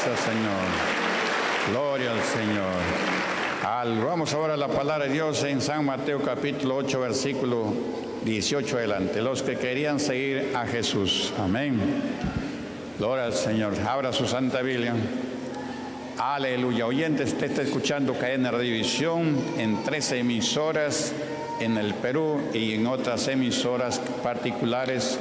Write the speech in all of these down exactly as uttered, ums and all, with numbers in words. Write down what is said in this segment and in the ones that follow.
Gracias, Señor. Gloria al Señor. Al, vamos ahora a la palabra de Dios en San Mateo capítulo ocho, versículo dieciocho adelante. Los que querían seguir a Jesús. Amén. Gloria al Señor. Abra su Santa Biblia. Aleluya. Oyentes, usted está escuchando Cadena Radiovisión en tres emisoras en el Perú y en otras emisoras particulares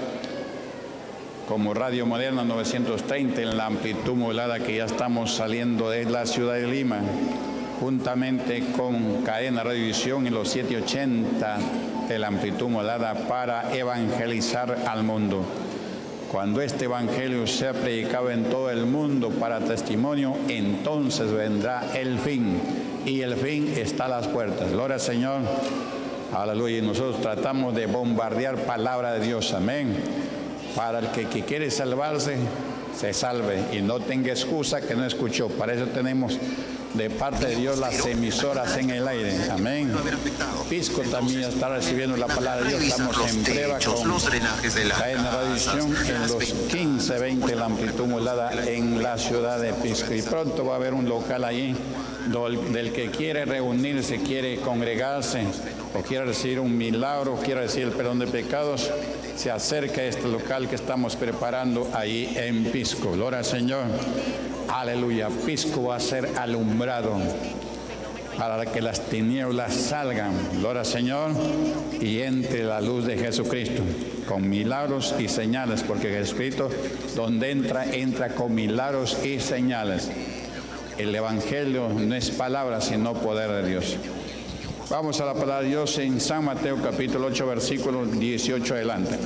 como Radio Moderna novecientos treinta en la amplitud modulada, que ya estamos saliendo de la ciudad de Lima, juntamente con Cadena Radiovisión en los setecientos ochenta de la amplitud modulada, para evangelizar al mundo. Cuando este evangelio sea predicado en todo el mundo para testimonio, entonces vendrá el fin, y el fin está a las puertas. Gloria al Señor. Aleluya. Y nosotros tratamos de bombardear palabra de Dios. Amén. Para el que, que quiere salvarse, se salve y no tenga excusa que no escuchó. Para eso tenemos de parte de Dios las emisoras en el aire. Amén. Pisco también está recibiendo la palabra de Dios. Estamos en prueba con Cadena Radiovisión en los quince veinte de la amplitud modulada en la ciudad de Pisco. Y pronto va a haber un local allí del que quiere reunirse, quiere congregarse, o quiere recibir un milagro, quiere recibir el perdón de pecados, se acerca a este local que estamos preparando ahí en Pisco. Gloria al Señor. Aleluya. Pisco va a ser alumbrado para que las tinieblas salgan. Gloria al Señor. Y entre la luz de Jesucristo con milagros y señales, porque Jesucristo donde entra, entra con milagros y señales. El Evangelio no es palabra, sino poder de Dios. Vamos a la palabra de Dios en San Mateo capítulo ocho, versículo dieciocho adelante.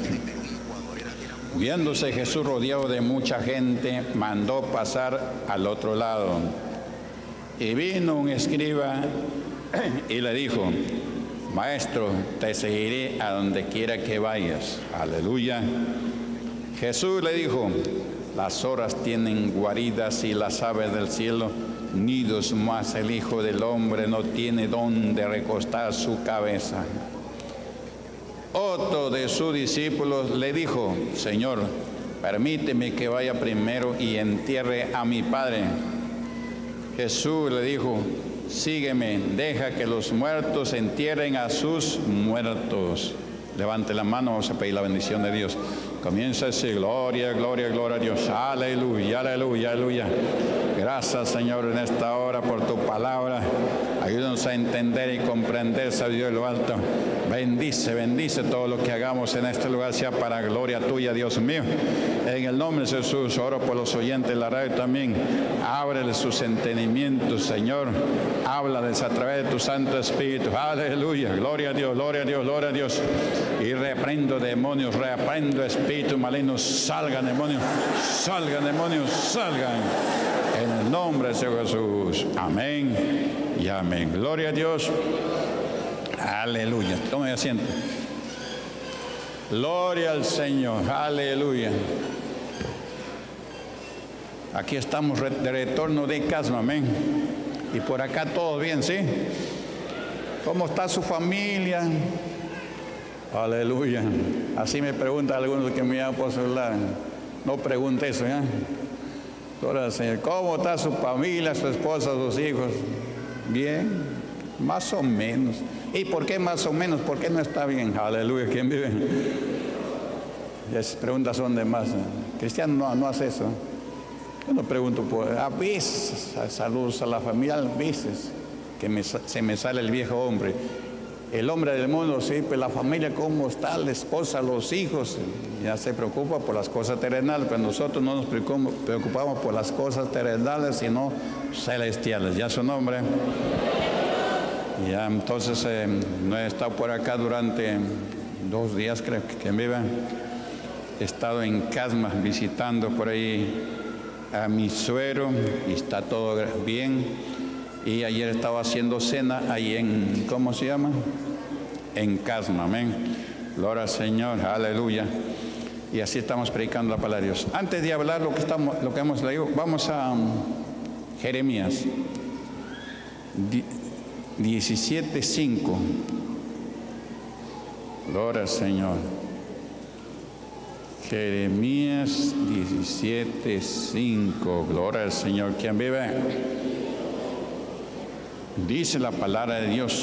Viéndose Jesús rodeado de mucha gente, mandó pasar al otro lado. Y vino un escriba y le dijo: Maestro, te seguiré a donde quiera que vayas. Aleluya. Jesús le dijo: las horas tienen guaridas y las aves del cielo nidos, mas el Hijo del Hombre no tiene dónde recostar su cabeza. Otro de sus discípulos le dijo: Señor, permíteme que vaya primero y entierre a mi Padre. Jesús le dijo: sígueme, deja que los muertos entierren a sus muertos. Levante la mano, vamos a pedir la bendición de Dios. Comienza a decir: gloria, gloria, gloria a Dios. Aleluya, aleluya, aleluya. Gracias, Señor, en esta hora por tu palabra. Ayúdanos a entender y comprender, sabiduría de lo alto. Bendice, bendice todo lo que hagamos en este lugar, sea para gloria tuya, Dios mío. En el nombre de Jesús, oro por los oyentes de la radio también. Ábreles sus entendimientos, Señor. Háblales a través de tu Santo Espíritu. Aleluya, gloria a Dios, gloria a Dios, gloria a Dios. Y reprendo demonios, reprendo espíritus malignos. Salgan demonios, salgan demonios, salgan. En el nombre de Jesús. Amén y amén. Gloria a Dios. Aleluya. Tome asiento. Gloria al Señor. Aleluya. Aquí estamos de retorno de Casma. Amén. Y por acá todo bien, ¿sí? ¿Cómo está su familia? Aleluya. Así me preguntan algunos que me llaman por celular. No pregunte eso, ¿ya? Gloria al Señor. ¿Cómo está su familia, su esposa, sus hijos? Bien, más o menos. ¿Y por qué más o menos? ¿Por qué no está bien? Aleluya. ¿Quién vive? Esas preguntas son de más. Cristiano no, no hace eso. Yo no pregunto por... A veces, saludos a la familia, a veces, que me, se me sale el viejo hombre. El hombre del mundo, sí, pues la familia, ¿cómo está? La esposa, los hijos, ya se preocupa por las cosas terrenales, pero nosotros no nos preocupamos por las cosas terrenales, sino celestiales. ¿Ya su nombre? Ya, entonces, eh, no he estado por acá durante dos días, creo que, que viva. He estado en Casma visitando por ahí a mi suegro y está todo bien. Y ayer estaba haciendo cena ahí en, ¿cómo se llama? En Casma, amén. Gloria al Señor, aleluya. Y así estamos predicando la palabra de Dios. Antes de hablar lo que, estamos, lo que hemos leído, vamos a um, Jeremías diecisiete cinco. Gloria al Señor. Jeremías diecisiete, cinco. Gloria al Señor. ¿Quién vive? Dice la palabra de Dios.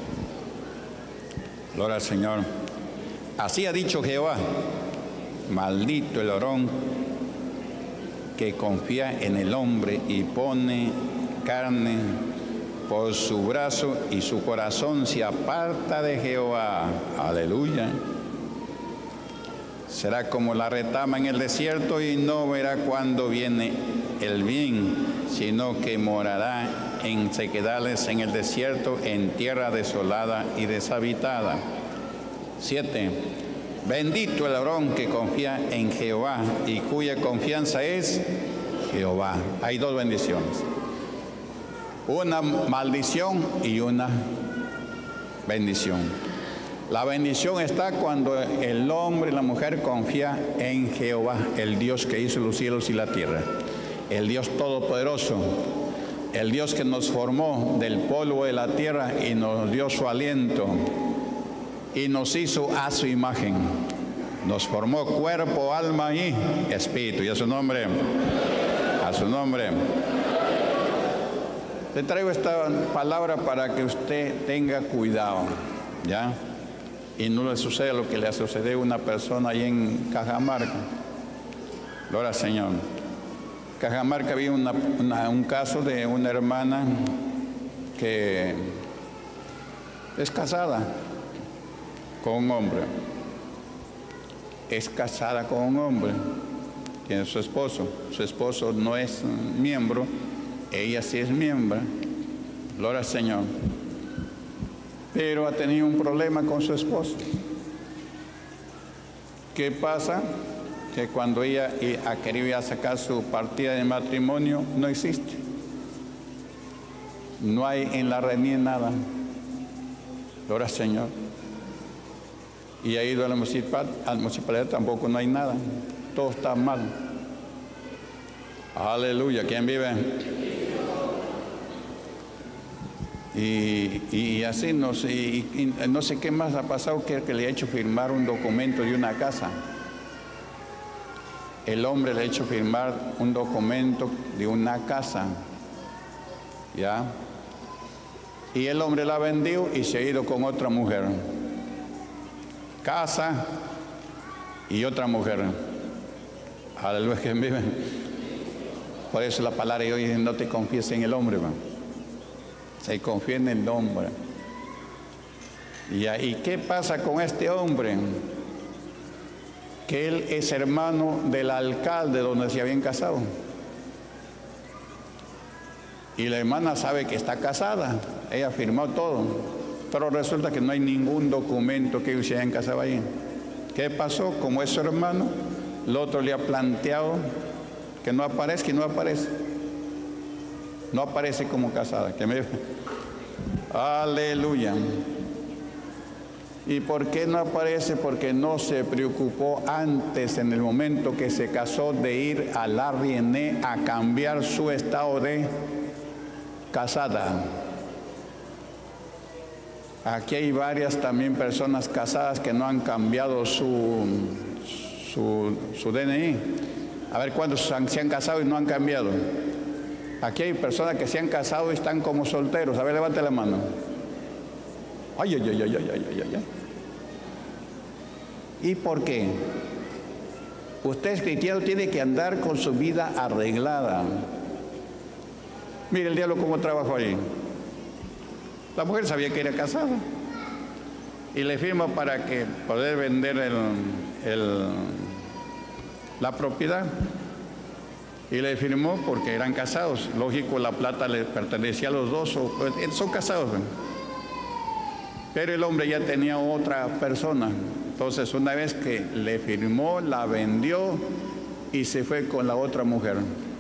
Gloria al Señor. Así ha dicho Jehová: maldito el varón que confía en el hombre y pone carne por su brazo, y su corazón se aparta de Jehová. Aleluya. Será como la retama en el desierto, y no verá cuando viene el bien, sino que morará en sequedales en el desierto, en tierra desolada y deshabitada. Siete. Bendito el varón que confía en Jehová y cuya confianza es Jehová. Hay dos bendiciones: una maldición y una bendición. La bendición está cuando el hombre y la mujer confía en Jehová, el Dios que hizo los cielos y la tierra, el Dios todopoderoso, el Dios que nos formó del polvo de la tierra y nos dio su aliento y nos hizo a su imagen. Nos formó cuerpo, alma y espíritu. Y a su nombre, a su nombre. Te traigo esta palabra para que usted tenga cuidado, ¿ya? Y no le suceda lo que le sucedió a una persona ahí en Cajamarca. Gloria al Señor. Cajamarca había una, una, un caso de una hermana que es casada con un hombre. Es casada con un hombre. Tiene su esposo. Su esposo no es miembro. Ella sí es miembro. Gloria al Señor. Pero ha tenido un problema con su esposo. ¿Qué pasa? Que cuando ella ha querido sacar su partida de matrimonio, no existe. No hay en la reunión nada. Gloria al Señor. Y ha ido a la municipal, a la municipalidad, tampoco no hay nada. Todo está mal. Aleluya. ¿Quién vive? Y, y así no sé, y, y no sé qué más ha pasado, que, que le ha hecho firmar un documento de una casa. El hombre le ha hecho firmar un documento de una casa, ¿ya? Y el hombre la vendió y se ha ido con otra mujer. Casa y otra mujer. Aleluya, que vive. Por eso la palabra de hoy dice: no te confíes en el hombre, man. Se confía en el hombre. ¿Y ahí qué pasa con este hombre? Que él es hermano del alcalde donde se habían casado. Y la hermana sabe que está casada. Ella firmó todo. Pero resulta que no hay ningún documento que ellos se hayan casado ahí. ¿Qué pasó? Como es su hermano, el otro le ha planteado que no aparezca y no aparece. No aparece como casada. Que me... Aleluya. ¿Y por qué no aparece? Porque no se preocupó antes, en el momento que se casó, de ir a la R I N E a cambiar su estado de casada. Aquí hay varias también personas casadas que no han cambiado su, su, su D N I. A ver cuántos se han, se han casado y no han cambiado. Aquí hay personas que se han casado y están como solteros. A ver, levante la mano. Ay, ay, ay, ay, ay, ay, ay, ay. ¿Y por qué? Usted es cristiano, tiene que andar con su vida arreglada. Mire el diablo cómo trabajó ahí. La mujer sabía que era casada y le firma para que poder vender el, el, la propiedad. Y le firmó porque eran casados. Lógico, la plata le pertenecía a los dos, o, pues, son casados. Pero el hombre ya tenía otra persona. Entonces, una vez que le firmó, la vendió y se fue con la otra mujer.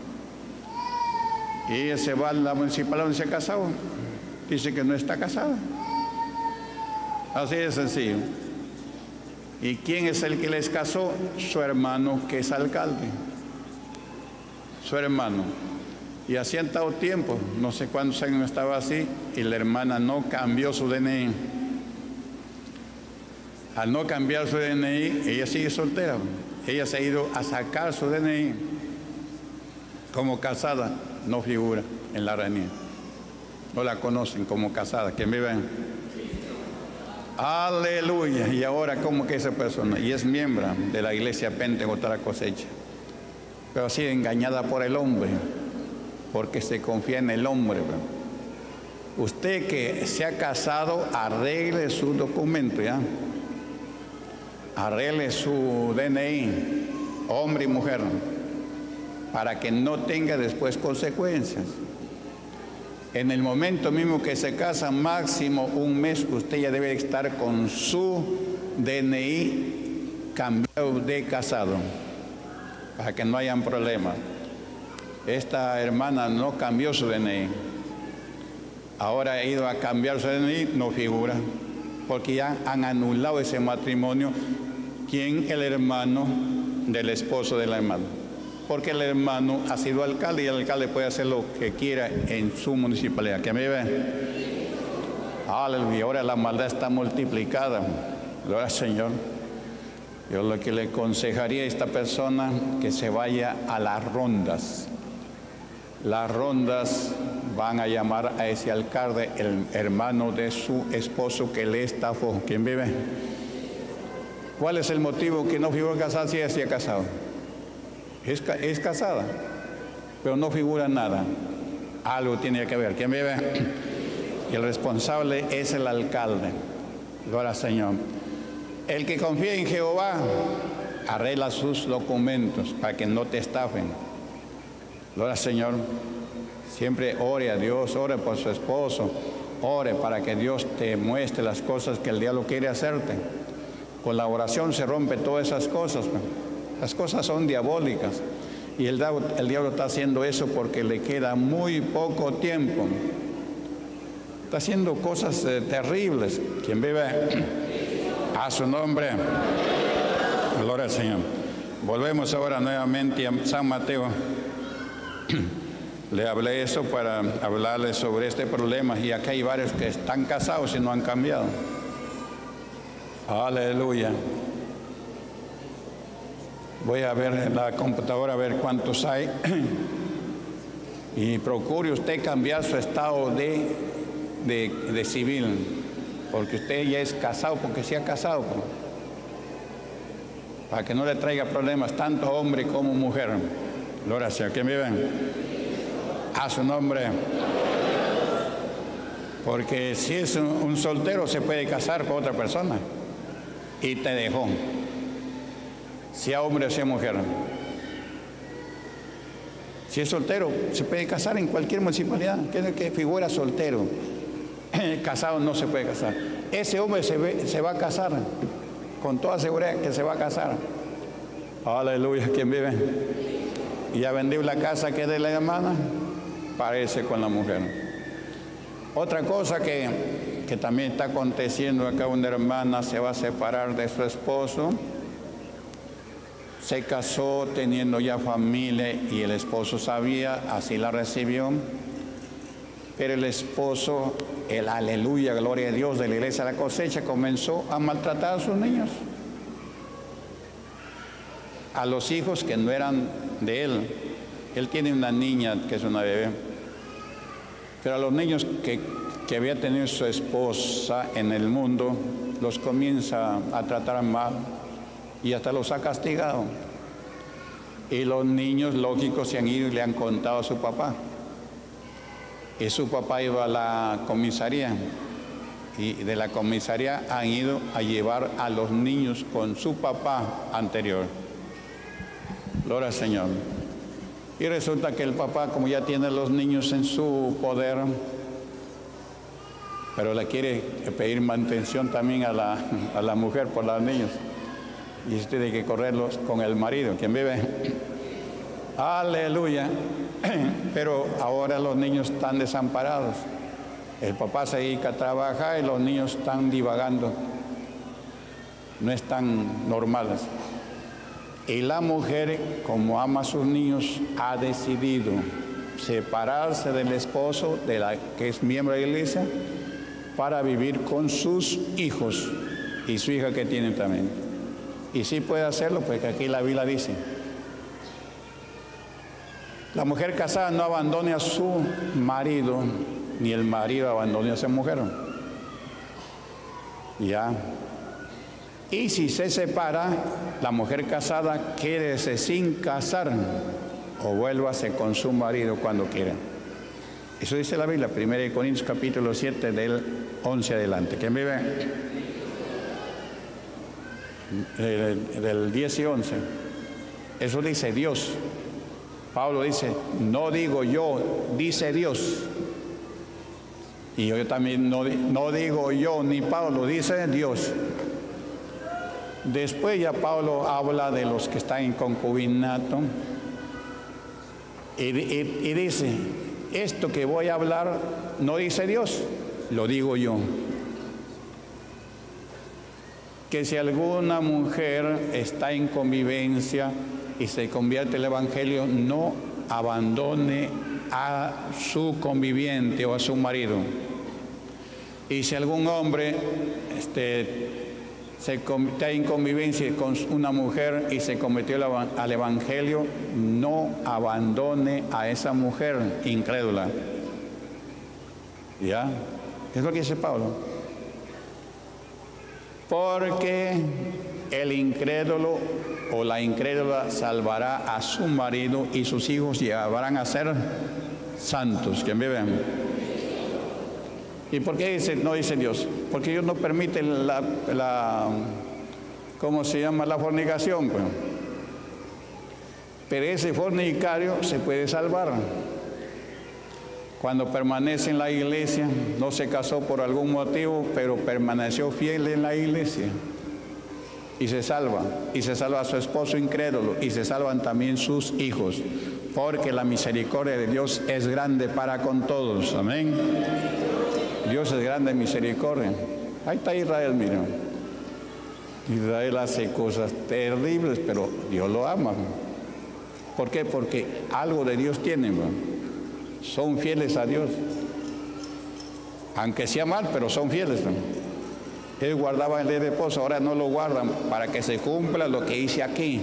Y ella se va a la municipalidad donde se ha casado. Dice que no está casada. Así de sencillo. ¿Y quién es el que les casó? Su hermano, que es alcalde. Su hermano. Y así han estado tiempo, no sé cuántos años estaba así, y la hermana no cambió su D N I. Al no cambiar su D N I, ella sigue soltera. ella se ha ido a sacar su D N I. Como casada, no figura en la R N I. No la conocen como casada. ¿Quién vive? Aleluya. Y ahora, ¿cómo que esa persona? Y es miembro de la iglesia Pentecostal Cosecha. Pero ha sido engañada por el hombre, porque se confía en el hombre. Usted que se ha casado, arregle su documento, ¿ya? Arregle su D N I, hombre y mujer, para que no tenga después consecuencias. En el momento mismo que se casa, máximo un mes, usted ya debe estar con su D N I cambiado de casado, para que no hayan problemas. Esta hermana no cambió su D N I. Ahora ha ido a cambiar su D N I, no figura, porque ya han anulado ese matrimonio. ¿Quién? El hermano del esposo de la hermana. Porque el hermano ha sido alcalde y el alcalde puede hacer lo que quiera en su municipalidad. ¿Qué me ve? Aleluya. Ahora la maldad está multiplicada. Gloria al Señor. Yo lo que le aconsejaría a esta persona, que se vaya a las rondas. Las rondas van a llamar a ese alcalde el hermano de su esposo que le estafó. ¿Quién vive? ¿Cuál es el motivo que no figura casada si ella se ha casado? Es, es casada, pero no figura nada. Algo tiene que ver. ¿Quién vive? Y el responsable es el alcalde. Gloria al Señor. El que confía en Jehová arregla sus documentos para que no te estafen. Gloria al Señor. Siempre ore a Dios, ore por su esposo, ore para que Dios te muestre las cosas que el diablo quiere hacerte. Con la oración se rompe todas esas cosas. Las cosas son diabólicas y el diablo, el diablo está haciendo eso porque le queda muy poco tiempo. Está haciendo cosas eh, terribles. ¿Quién vive? A su nombre. Gloria al Señor. Volvemos ahora nuevamente a San Mateo. Le hablé eso para hablarles sobre este problema, y acá hay varios que están casados y no han cambiado. Aleluya. Voy a ver en la computadora a ver cuántos hay y procure usted cambiar su estado de, de, de civil, porque usted ya es casado, porque se ha casado, para que no le traiga problemas tanto hombre como mujer. Gloria al Señor. ¿Quién vive? A su nombre. Porque si es un, un soltero, se puede casar con otra persona y te dejó, sea hombre o sea mujer. Si es soltero, se puede casar en cualquier municipalidad. Que, que figura soltero, casado no se puede casar. Ese hombre se, ve, se va a casar, con toda seguridad que se va a casar. Aleluya. ¿Quién vive? Y ya vendió la casa que es de la hermana, parece con la mujer. Otra cosa que, que también está aconteciendo acá, una hermana se va a separar de su esposo, se casó teniendo ya familia y el esposo sabía, así la recibió, pero el esposo, el aleluya, gloria a Dios de la iglesia de la cosecha, comenzó a maltratar a sus niños, a los hijos que no eran de él. Él tiene una niña que es una bebé, pero a los niños que, que había tenido su esposa en el mundo, los comienza a tratar mal y hasta los ha castigado. Y los niños, lógicos, se han ido y le han contado a su papá. Y su papá iba a la comisaría, y de la comisaría han ido a llevar a los niños con su papá anterior. Gloria al Señor. Y resulta que el papá, como ya tiene los niños en su poder, pero le quiere pedir mantención también a la, a la mujer por los niños, y usted tiene que correrlos con el marido. ¿Quién vive? Aleluya. Pero ahora los niños están desamparados. El papá se dedica a trabajar y los niños están divagando, no están normales. Y la mujer, como ama a sus niños, ha decidido separarse del esposo, de la que es miembro de la iglesia, para vivir con sus hijos y su hija que tiene también. Y sí puede hacerlo, porque aquí la Biblia dice: la mujer casada no abandone a su marido, ni el marido abandone a su mujer. Ya. Y si se separa, la mujer casada quédese sin casar o vuélvase con su marido cuando quiera. Eso dice la Biblia, primera de Corintios capítulo siete, del once adelante. ¿Quién vive? Del, del diez y once. Eso dice Dios. Pablo dice: no digo yo, dice Dios. Y yo también no, no digo yo ni Pablo, dice Dios. Después ya Pablo habla de los que están en concubinato y, y, y dice: esto que voy a hablar no dice Dios, lo digo yo. Que si alguna mujer está en convivencia y se convierte al Evangelio, no abandone a su conviviente o a su marido. Y si algún hombre este, se está en convivencia con una mujer y se convirtió al Evangelio, no abandone a esa mujer incrédula. ¿Ya? Es lo que dice Pablo. Porque el incrédulo o la incrédula salvará a su marido y sus hijos llevarán a ser santos. ¿Quién vive? ¿Y por qué dice, no dice Dios? Porque Dios no permite la, la ¿cómo se llama? La fornicación, pues. Pero ese fornicario se puede salvar. Cuando permanece en la iglesia, no se casó por algún motivo, pero permaneció fiel en la iglesia. Y se salva, y se salva a su esposo incrédulo, y se salvan también sus hijos. Porque la misericordia de Dios es grande para con todos. Amén. Dios es grande en misericordia. Ahí está Israel, mira. Israel hace cosas terribles, pero Dios lo ama. ¿Por qué? Porque algo de Dios tienen, ¿no? Son fieles a Dios. Aunque sea mal, pero son fieles, ¿no? Él guardaba el día de reposo, ahora no lo guardan para que se cumpla lo que dice aquí.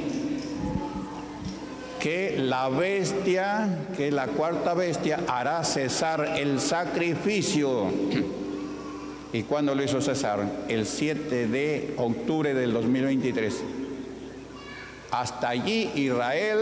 Que la bestia, que la cuarta bestia hará cesar el sacrificio. ¿Y cuándo lo hizo cesar? El siete de octubre del dos mil veintitrés. Hasta allí Israel,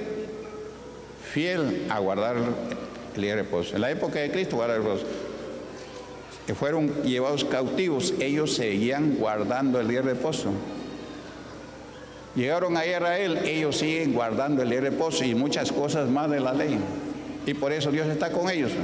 fiel a guardar el día de reposo. En la época de Cristo, guardar el reposo. Que fueron llevados cautivos, ellos seguían guardando el día de reposo. Llegaron a Israel, ellos siguen guardando el día de reposo y muchas cosas más de la ley. Y por eso Dios está con ellos.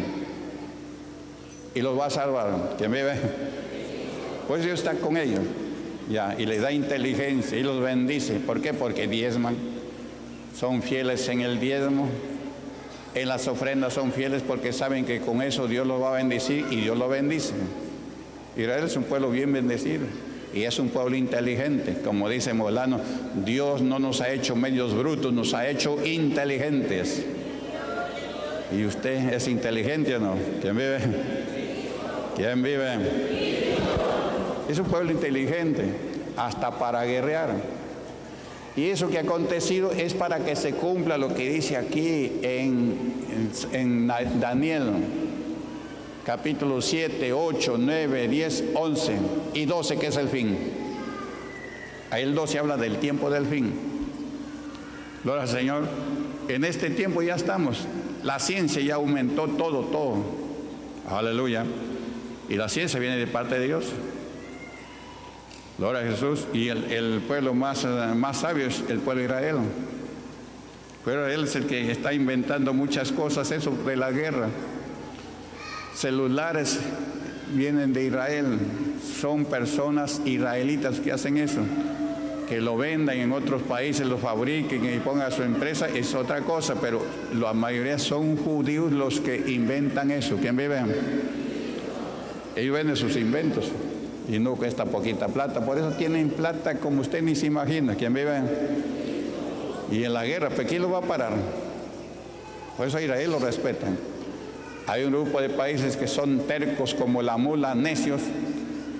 Y los va a salvar. ¿Quién vive? Pues Dios está con ellos. Ya, y les da inteligencia y los bendice. ¿Por qué? Porque diezman. Son fieles en el diezmo. En las ofrendas son fieles porque saben que con eso Dios los va a bendecir y Dios los bendice. Israel es un pueblo bien bendecido. Y es un pueblo inteligente, como dice Molano, Dios no nos ha hecho medios brutos, nos ha hecho inteligentes. ¿Y usted es inteligente o no? ¿Quién vive? ¿Quién vive? Es un pueblo inteligente, hasta para guerrear. Y eso que ha acontecido es para que se cumpla lo que dice aquí en, en, en Daniel. Capítulo siete, ocho, nueve, diez, once y doce, que es el fin. Ahí el doce habla del tiempo del fin. Gloria al Señor. En este tiempo ya estamos. La ciencia ya aumentó todo, todo. Aleluya. Y la ciencia viene de parte de Dios. Gloria a Jesús. Y el, el pueblo más, más sabio es el pueblo de Israel. Pero él es el que está inventando muchas cosas, eso de la guerra. Celulares vienen de Israel, son personas israelitas que hacen eso, que lo vendan en otros países, lo fabriquen y pongan a su empresa, es otra cosa, pero la mayoría son judíos los que inventan eso. ¿Quién vive? Ellos venden sus inventos y no cuesta poquita plata, por eso tienen plata como usted ni se imagina. ¿Quién vive? Y en la guerra, Pekín lo va a parar, por eso a Israel lo respetan. Hay un grupo de países que son tercos como la mula, necios,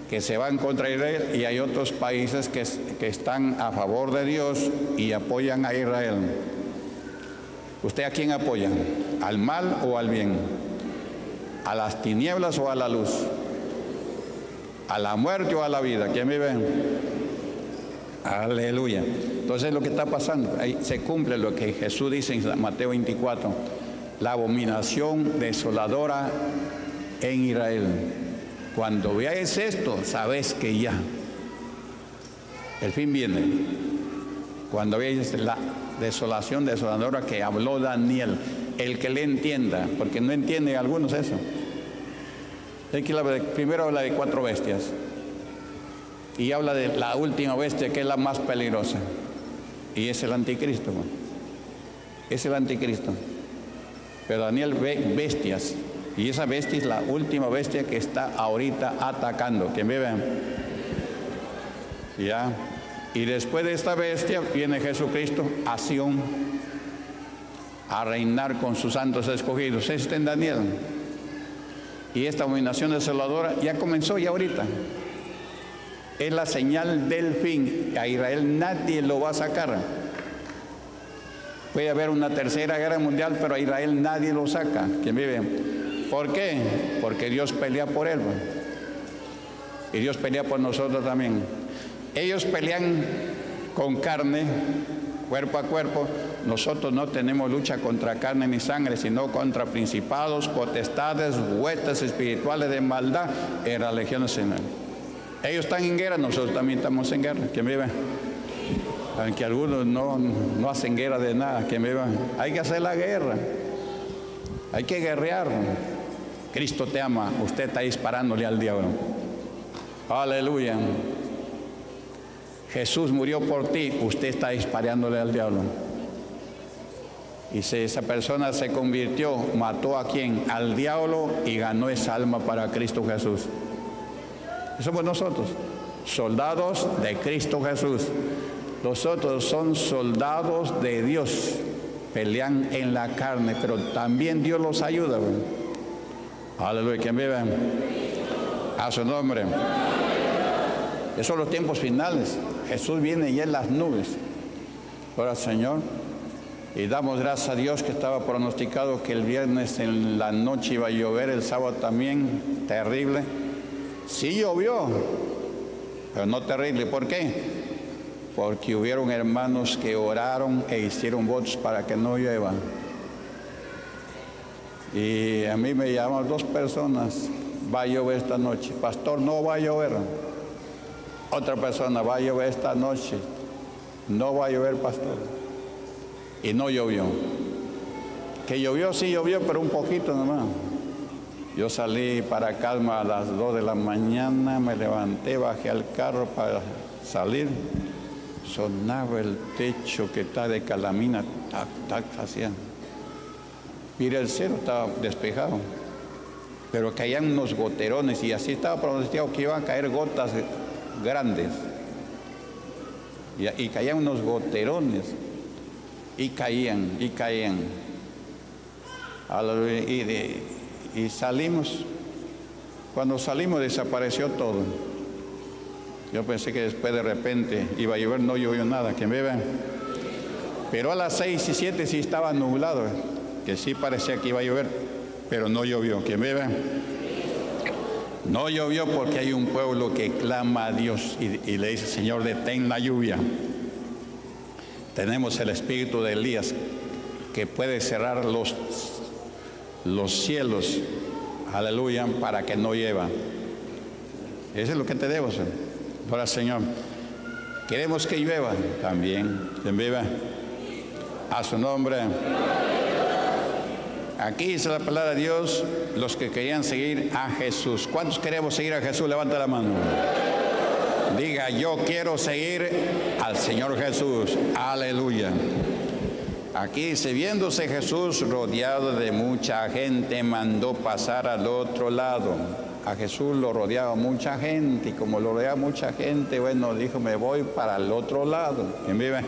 que se van contra Israel, y hay otros países que, que están a favor de Dios y apoyan a Israel. ¿Usted a quién apoya? ¿Al mal o al bien? ¿A las tinieblas o a la luz? ¿A la muerte o a la vida? ¿Quién vive? Aleluya. Entonces lo que está pasando, ahí se cumple lo que Jesús dice en Mateo veinticuatro, la abominación desoladora en Israel. Cuando veáis esto, sabéis que ya el fin viene. Cuando veáis la desolación desoladora que habló Daniel, el que le entienda, porque no entienden algunos eso. Primero habla de cuatro bestias y habla de la última bestia, que es la más peligrosa, y es el anticristo. Es el anticristo. Pero Daniel ve bestias, y esa bestia es la última bestia que está ahorita atacando. ¿Quién vive? Ya. Y después de esta bestia viene Jesucristo a Sion a reinar con sus santos escogidos. Eso está en Daniel. Y esta abominación desoladora ya comenzó, ya ahorita. Es la señal del fin. A Israel nadie lo va a sacar. Puede haber una tercera guerra mundial, pero a Israel nadie lo saca. ¿Quién vive? ¿Por qué? Porque Dios pelea por él. Y Dios pelea por nosotros también. Ellos pelean con carne, cuerpo a cuerpo. Nosotros no tenemos lucha contra carne ni sangre, sino contra principados, potestades, huestes espirituales de maldad en las legiones celestiales. Ellos están en guerra, nosotros también estamos en guerra. ¿Quién vive? Aunque algunos no, no hacen guerra de nada. ¿Quién vive? Hay que hacer la guerra. Hay que guerrear. Cristo te ama. Usted está disparándole al diablo. Aleluya. Jesús murió por ti. Usted está disparándole al diablo. Y si esa persona se convirtió, mató a quién? Al diablo, y ganó esa alma para Cristo Jesús. Eso somos nosotros, soldados de Cristo Jesús. Los otros son soldados de Dios, pelean en la carne, pero también Dios los ayuda. Aleluya. ¿Quién vive? A su nombre. Esos son los tiempos finales. Jesús viene ya en las nubes. Ahora, Señor, y damos gracias a Dios que estaba pronosticado que el viernes en la noche iba a llover, el sábado también, terrible. Sí llovió, pero no terrible. ¿Por qué? Porque hubieron hermanos que oraron e hicieron votos para que no llueva. Y a mí me llaman dos personas: va a llover esta noche. Pastor, no va a llover. Otra persona: va a llover esta noche. No va a llover, pastor. Y no llovió. Que llovió, sí llovió, pero un poquito nomás. Yo salí para Calma a las dos de la mañana, me levanté, bajé al carro para salir. Sonaba el techo que está de calamina, tac, tac, hacía. Mira, el cielo estaba despejado, pero caían unos goterones, y así estaba pronosticado que iban a caer gotas grandes. Y, y caían unos goterones, y caían, y caían. Y, de, y salimos. Cuando salimos desapareció todo. Yo pensé que después de repente iba a llover, no llovió nada. ¿Quién vive? Pero a las seis y siete sí estaba nublado, que sí parecía que iba a llover, pero no llovió. ¿Quién vive? No llovió porque hay un pueblo que clama a Dios y, y le dice: Señor, detén la lluvia. Tenemos el espíritu de Elías, que puede cerrar los, los cielos, aleluya, para que no llueva. Eso es lo que tenemos. Ahora, Señor, queremos que llueva también. ¿Quién vive? A su nombre. Aquí dice la palabra de Dios: los que querían seguir a Jesús. ¿Cuántos queremos seguir a Jesús? Levanta la mano. Diga: yo quiero seguir al Señor Jesús. Aleluya. Aquí dice: viéndose Jesús rodeado de mucha gente, mandó pasar al otro lado. A Jesús lo rodeaba mucha gente, y como lo rodeaba mucha gente, bueno, dijo: me voy para el otro lado. ¿Quién vive?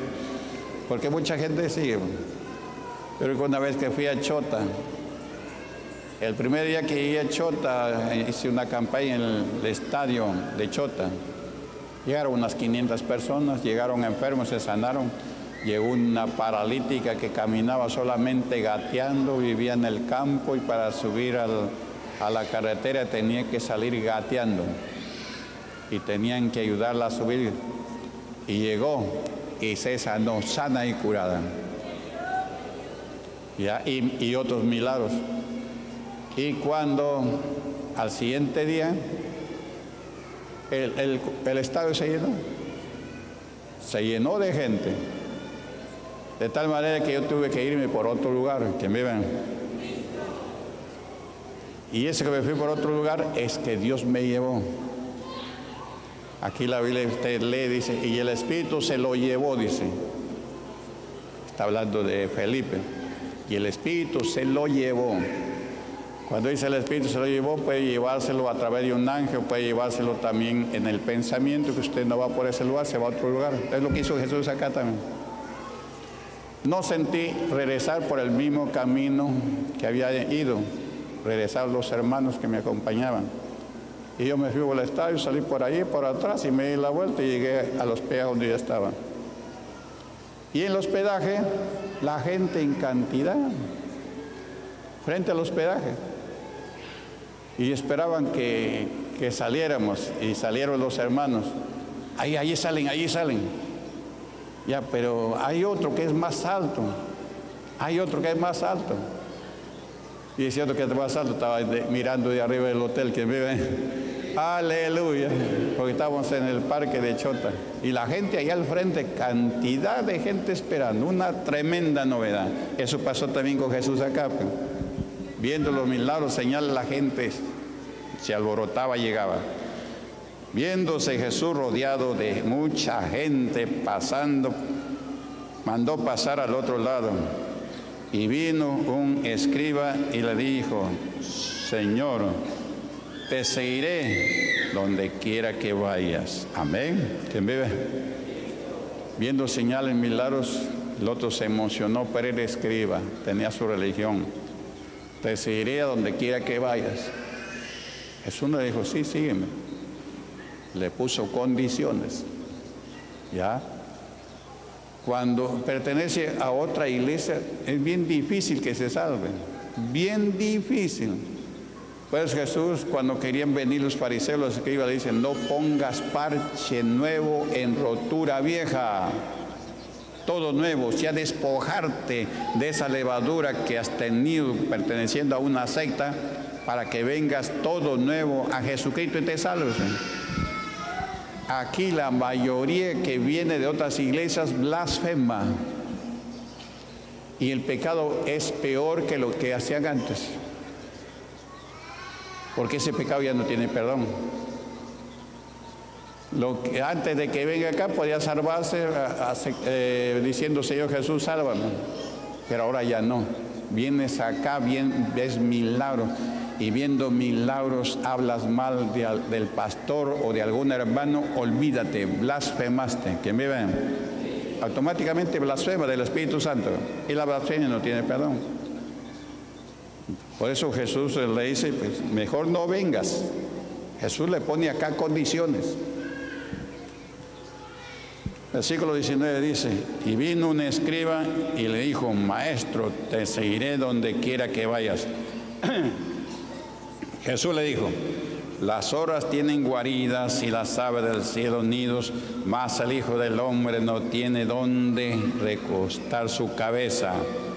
Porque mucha gente sigue. Pero una vez que fui a Chota, El primer día que llegué a Chota, hice una campaña en el estadio de Chota. Llegaron unas quinientas personas, llegaron enfermos, se sanaron. Llegó una paralítica que caminaba solamente gateando, vivía en el campo y para subir al, a la carretera tenía que salir gateando. Y tenían que ayudarla a subir. Y llegó y se sanó, sana y curada. ¿Ya? Y, y otros milagros. Y cuando al siguiente día el, el, el estadio se llenó, se llenó de gente, de tal manera que yo tuve que irme por otro lugar, que me ven. Y ese que me fui por otro lugar es que Dios me llevó. Aquí la Biblia usted lee, dice, y el Espíritu se lo llevó, dice. Está hablando de Felipe. Y el Espíritu se lo llevó. Cuando dice el Espíritu se lo llevó, puede llevárselo a través de un ángel, puede llevárselo también en el pensamiento, que usted no va por ese lugar, se va a otro lugar. Es lo que hizo Jesús acá también. No sentí regresar por el mismo camino que había ido, regresar los hermanos que me acompañaban. Y yo me fui por el estadio, salí por ahí, por atrás, y me di la vuelta y llegué al hospedaje donde ya estaba. Y en el hospedaje, la gente en cantidad, frente al hospedaje. Y esperaban que, que saliéramos, y salieron los hermanos. Ahí, ahí salen, ahí salen. Ya, pero hay otro que es más alto. Hay otro que es más alto. Y diciendo que es más alto, estaba de, mirando de arriba del hotel que vive. Aleluya. Porque estábamos en el parque de Chota. Y la gente allá al frente, cantidad de gente esperando. Una tremenda novedad. Eso pasó también con Jesús acá. Pues. Viendo los milagros, señales, la gente se alborotaba, llegaba. Viéndose Jesús rodeado de mucha gente pasando, mandó pasar al otro lado. Y vino un escriba y le dijo, Señor, te seguiré donde quiera que vayas. Amén. ¿Quién vive? Viendo señales, milagros, el otro se emocionó, pero era escriba, tenía su religión. Te seguiré a donde quiera que vayas. Jesús le dijo, sí, sígueme. Le puso condiciones. ¿Ya? Cuando pertenece a otra iglesia, es bien difícil que se salve. Bien difícil. Pues Jesús, cuando querían venir los fariseos, los escribas, le dicen, no pongas parche nuevo en rotura vieja. Todo nuevo, si ha despojarte de esa levadura que has tenido perteneciendo a una secta, para que vengas todo nuevo a Jesucristo y te salves. Aquí la mayoría que viene de otras iglesias blasfema. Y el pecado es peor que lo que hacían antes. Porque ese pecado ya no tiene perdón. Lo que antes de que venga acá podía salvarse eh, diciendo, Señor Jesús, sálvame. Pero ahora ya no. Vienes acá, bien, ves milagros. Y viendo milagros hablas mal de, del pastor o de algún hermano, olvídate, blasfemaste. ¿Quién me ven? Automáticamente blasfema del Espíritu Santo. Y la blasfemia no tiene perdón. Por eso Jesús le dice, pues, mejor no vengas. Jesús le pone acá condiciones. Versículo diecinueve dice, y vino un escriba y le dijo, Maestro, te seguiré donde quiera que vayas. Jesús le dijo, las zorras tienen guaridas y las aves del cielo nidos, mas el Hijo del Hombre no tiene dónde recostar su cabeza.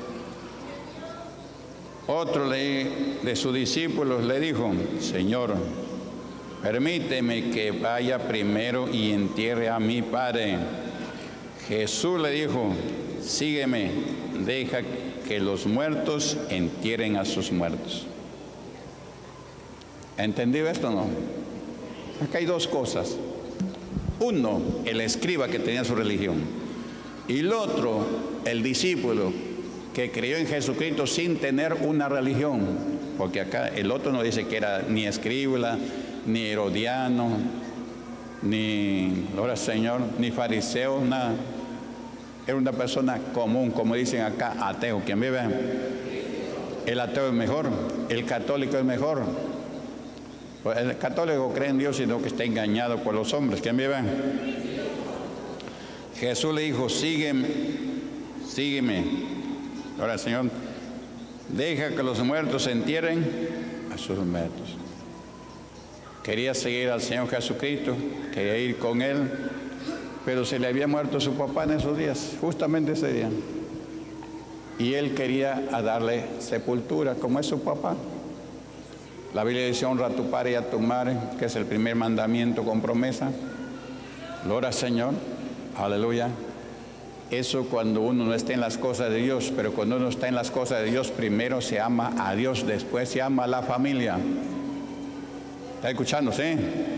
Otro de, de sus discípulos le dijo, Señor, permíteme que vaya primero y entierre a mi Padre. Jesús le dijo, sígueme, deja que los muertos entierren a sus muertos. ¿Entendido esto o no? Acá hay dos cosas. Uno, el escriba que tenía su religión. Y el otro, el discípulo que creyó en Jesucristo sin tener una religión. Porque acá el otro no dice que era ni escriba, ni herodiano, ni, ahora Señor, ni fariseo, nada. Era una persona común, como dicen acá, ateo. ¿Quién vive? el ateo es mejor, el católico es mejor. El católico cree en Dios, sino que está engañado por los hombres. ¿Quién me ve? Jesús le dijo, sígueme, sígueme. Ahora, Señor, deja que los muertos se entierren a sus muertos. Quería seguir al Señor Jesucristo, quería ir con Él, pero se le había muerto su papá en esos días, justamente ese día. Y él quería darle sepultura, como es su papá. La Biblia dice, honra a tu padre y a tu madre, que es el primer mandamiento con promesa. Gloria al Señor, aleluya. Eso cuando uno no está en las cosas de Dios, pero cuando uno está en las cosas de Dios, primero se ama a Dios, después se ama a la familia. ¿Está escuchando, sí?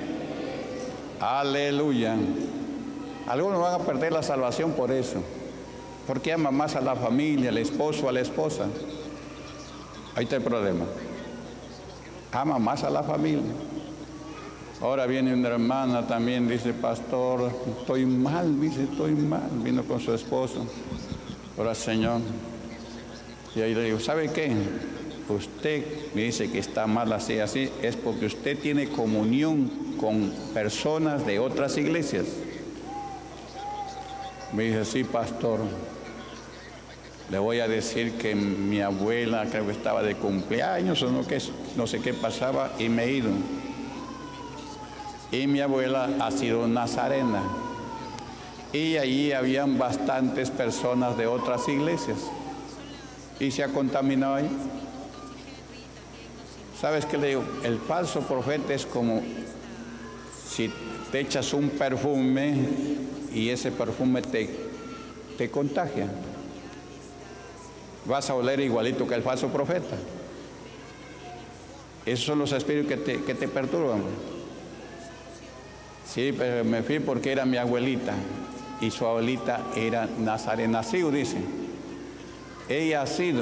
Aleluya. Algunos van a perder la salvación por eso, porque ama más a la familia, al esposo, a la esposa. Ahí está el problema. Ama más a la familia. Ahora viene una hermana también, dice, pastor, estoy mal, dice, estoy mal. Vino con su esposo. Ahora, Señor. Y ahí le digo, ¿sabe qué? Usted me dice que está mal así, así, es porque usted tiene comunión con personas de otras iglesias. Me dice, sí, pastor. Le voy a decir que mi abuela, creo que estaba de cumpleaños o no, que, no sé qué pasaba, y me he ido. Y mi abuela ha sido nazarena. Y allí habían bastantes personas de otras iglesias. Y se ha contaminado ahí. ¿Sabes qué le digo? El falso profeta es como si te echas un perfume y ese perfume te, te contagia. Vas a oler igualito que el falso profeta. Esos son los espíritus que te, que te perturban. Sí, pero me fui porque era mi abuelita y su abuelita era nazarena. Así dice. Ella ha sido.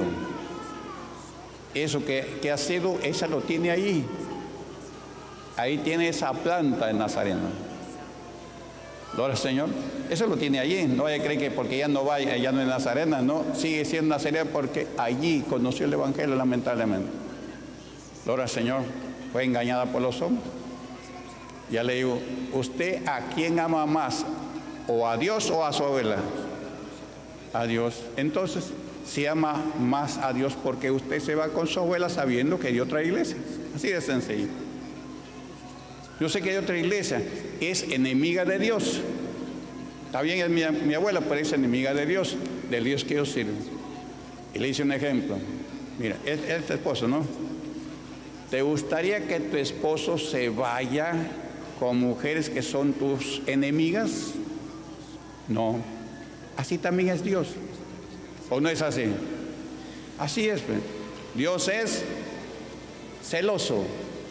Eso que, que ha sido, ella lo tiene ahí. Ahí tiene esa planta de nazareno. Gloria al Señor. Eso lo tiene allí. No vaya a creer que porque ya no va, ya no es nazarena, no, sigue siendo nazarena porque allí conoció el Evangelio, lamentablemente. Gloria al Señor. Fue engañada por los hombres. Ya le digo, ¿usted a quién ama más? ¿O a Dios o a su abuela? A Dios. Entonces, si ama más a Dios, porque usted se va con su abuela sabiendo que hay otra iglesia. Así de sencillo. Yo sé que hay otra iglesia, es enemiga de Dios. Está bien, es mi, mi abuela, pero es enemiga de Dios, del Dios que yo sirvo. Y le hice un ejemplo. Mira, es, es tu esposo, ¿no? ¿Te gustaría que tu esposo se vaya con mujeres que son tus enemigas? No. Así también es Dios. ¿O no es así? Así es. Dios es celoso.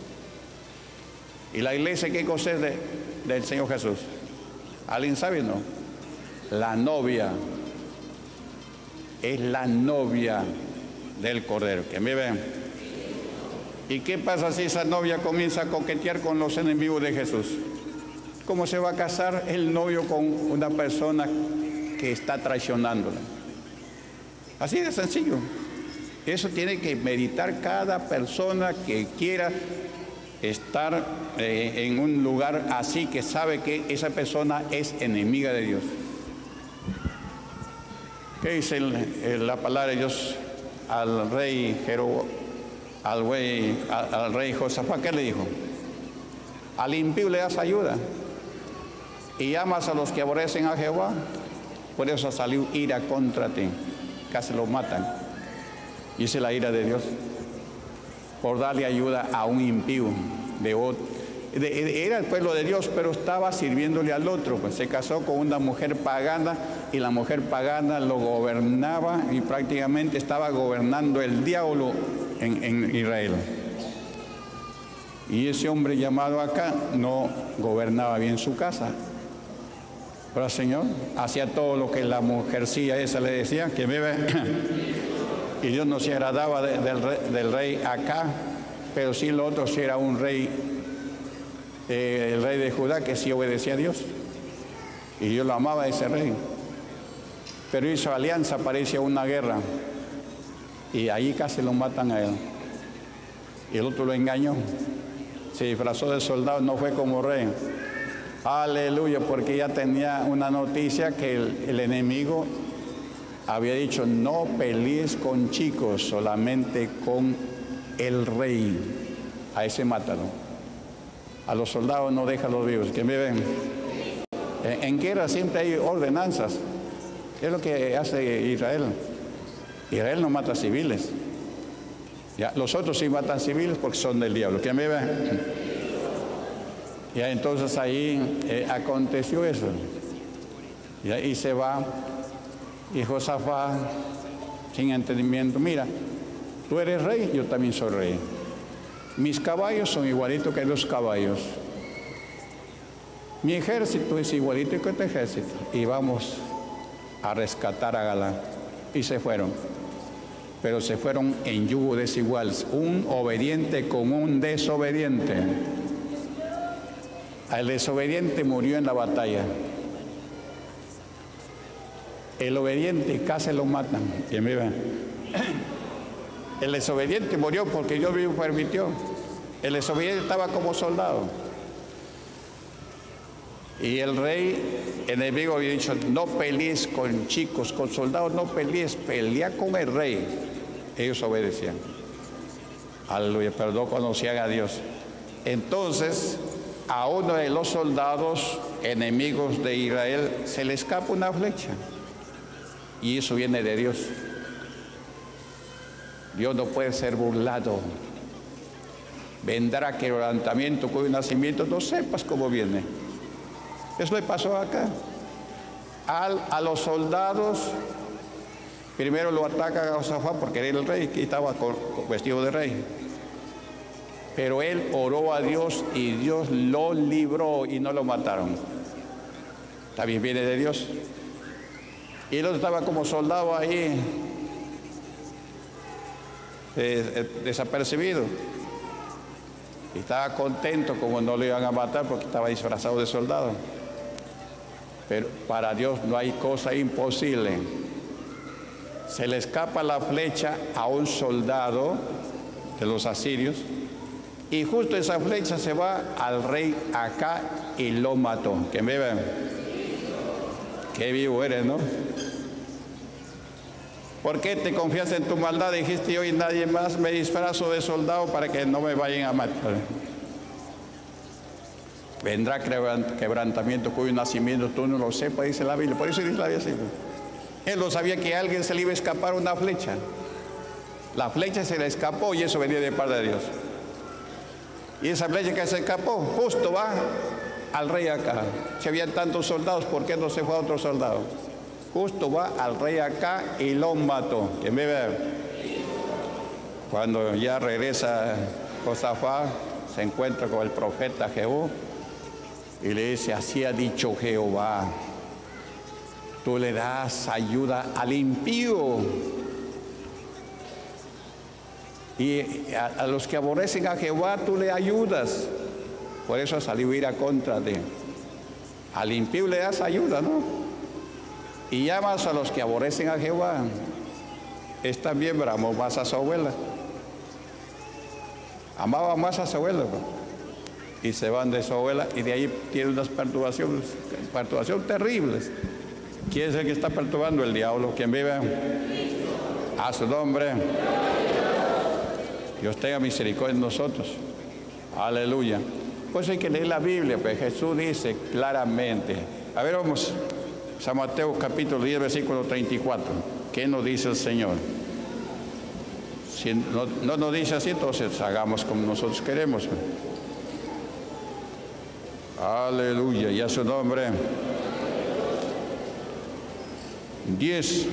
¿Y la iglesia qué cosa es de, del Señor Jesús? ¿Alguien sabe? No. La novia. Es la novia del Cordero. ¿Que me ven? ¿Y qué pasa si esa novia comienza a coquetear con los enemigos de Jesús? ¿Cómo se va a casar el novio con una persona que está traicionándola? Así de sencillo. Eso tiene que meditar cada persona que quiera estar eh, en un lugar así, que sabe que esa persona es enemiga de Dios. ¿Qué dice el, el, la palabra de Dios al rey Jeroboam, al rey, al, al rey Josafat? ¿Qué le dijo? Al impío le das ayuda y amas a los que aborrecen a Jehová, por eso salió ira contra ti, casi lo matan. Y esa es la ira de Dios, por darle ayuda a un impío de otro. De, de, era el pueblo de Dios, pero estaba sirviéndole al otro. Pues se casó con una mujer pagana y la mujer pagana lo gobernaba y prácticamente estaba gobernando el diablo en, en Israel. Y ese hombre llamado acá no gobernaba bien su casa. Pero el Señor hacía todo lo que la mujercilla esa le decía, que bebe. Y Dios no se agradaba de, del, rey, del rey acá, pero sí lo otro sí era un rey, eh, el rey de Judá, que sí obedecía a Dios. Y Dios lo amaba a ese rey. Pero hizo alianza, parecía una guerra. Y ahí casi lo matan a él. Y el otro lo engañó. Se disfrazó de soldado, no fue como rey. Aleluya, porque ya tenía una noticia que el, el enemigo había dicho: no pelees con chicos, solamente con el rey. A ese mátalo. A los soldados no déjalos vivos. ¿Quién me ven? En, en guerra siempre hay ordenanzas. Es lo que hace Israel. Israel no mata civiles. Ya, los otros sí matan civiles porque son del diablo. ¿Quién me ve? Ya, entonces ahí eh, aconteció eso. Y ahí se va. Y Josafat, sin entendimiento: mira, tú eres rey, yo también soy rey. Mis caballos son igualitos que los caballos. Mi ejército es igualito que tu ejército. Y vamos a rescatar a Galán. Y se fueron. Pero se fueron en yugo desigual. Un obediente con un desobediente. El desobediente murió en la batalla. El obediente casi lo matan. ¿Quién vive? El desobediente murió porque Dios mismo permitió. El desobediente estaba como soldado. Y el rey enemigo había dicho: no pelees con chicos, con soldados no pelees, pelea con el rey. Ellos obedecían. Aleluya, pero no conocían a Dios. Entonces, a uno de los soldados enemigos de Israel se le escapa una flecha. Y eso viene de Dios. Dios no puede ser burlado. Vendrá quebrantamiento con el nacimiento, no sepas cómo viene. Eso le pasó acá. Al, a los soldados, primero lo ataca a Josafat porque era el rey, que estaba con, con vestido de rey. Pero él oró a Dios y Dios lo libró y no lo mataron. También viene de Dios. Y él estaba como soldado ahí, eh, desapercibido. Y estaba contento como no lo iban a matar porque estaba disfrazado de soldado. Pero para Dios no hay cosa imposible. Se le escapa la flecha a un soldado de los asirios y justo esa flecha se va al rey Acab y lo mató. ¿Que me ven? Qué vivo eres, ¿no? ¿Por qué te confías en tu maldad? Dijiste: hoy nadie más, me disfrazo de soldado para que no me vayan a matar. Vendrá quebrantamiento cuyo nacimiento tú no lo sepas, dice la Biblia. Por eso dice la Biblia así. Él no sabía que a alguien se le iba a escapar una flecha. La flecha se le escapó y eso venía de parte de Dios. Y esa flecha que se escapó justo va al rey Acab. Si habían tantos soldados, ¿por qué no se fue a otro soldado? Justo va al rey Acab y lo mató. ¿Quién me ve? Cuando ya regresa Josafat, se encuentra con el profeta Jehú y le dice: así ha dicho Jehová, tú le das ayuda al impío y a, a los que aborrecen a Jehová tú le ayudas. Por eso salió a ir a contra de al impío, le das ayuda, ¿no? Y llamas a los que aborrecen a Jehová. Es también amó más a su abuela. Amaba más a su abuela, ¿no? Y se van de su abuela y de ahí tiene unas perturbaciones, perturbaciones terribles. ¿Quién es el que está perturbando? El diablo. ¿Quién vive? A su nombre. Dios tenga misericordia de nosotros. Aleluya. Pues hay que leer la Biblia, pues Jesús dice claramente. A ver, vamos. San Mateo capítulo diez, versículo treinta y cuatro. ¿Qué nos dice el Señor? Si no, no nos dice así, entonces hagamos como nosotros queremos. Aleluya, y a su nombre. diez,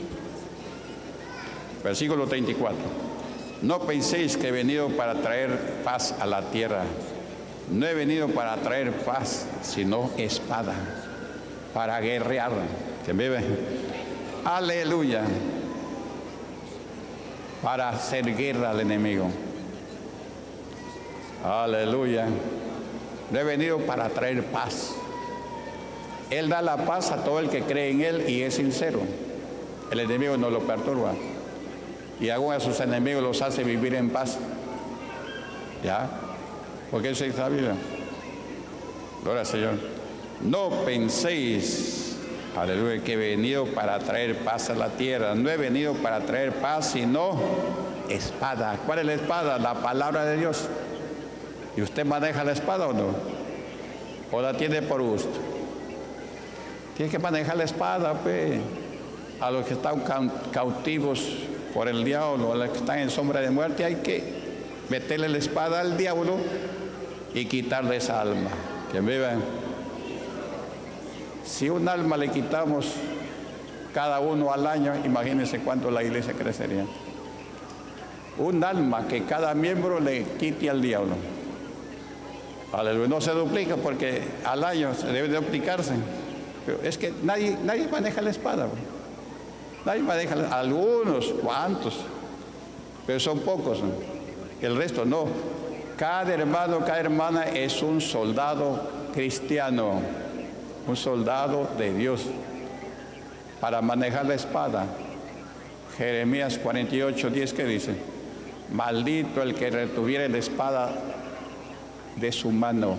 versículo treinta y cuatro. No penséis que he venido para traer paz a la tierra. No he venido para traer paz, sino espada, para guerrear. ¿Quién vive? Aleluya. Para hacer guerra al enemigo. Aleluya. No he venido para traer paz. Él da la paz a todo el que cree en Él y es sincero. El enemigo no lo perturba. y aún a sus enemigos los hace vivir en paz. ¿Ya? Porque eso dice la Biblia. Gloria al Señor. No penséis, aleluya, que he venido para traer paz a la tierra. No he venido para traer paz, sino espada. ¿Cuál es la espada? La palabra de Dios. ¿Y usted maneja la espada o no? ¿O la tiene por gusto? Tiene que manejar la espada, pues. A los que están cautivos por el diablo, a los que están en sombra de muerte, hay que meterle la espada al diablo y quitarle esa alma. Que viva. Si un alma le quitamos cada uno al año, imagínense cuánto la iglesia crecería. Un alma que cada miembro le quite al diablo. Aleluya. No se duplica porque al año se debe de duplicarse. Pero es que nadie, nadie maneja la espada. Bro. Nadie maneja, algunos, cuantos, pero son pocos, ¿no? El resto no. Cada hermano, cada hermana es un soldado cristiano, un soldado de Dios para manejar la espada. Jeremías cuarenta y ocho, diez, ¿qué dice? Maldito el que retuviere la espada de su mano.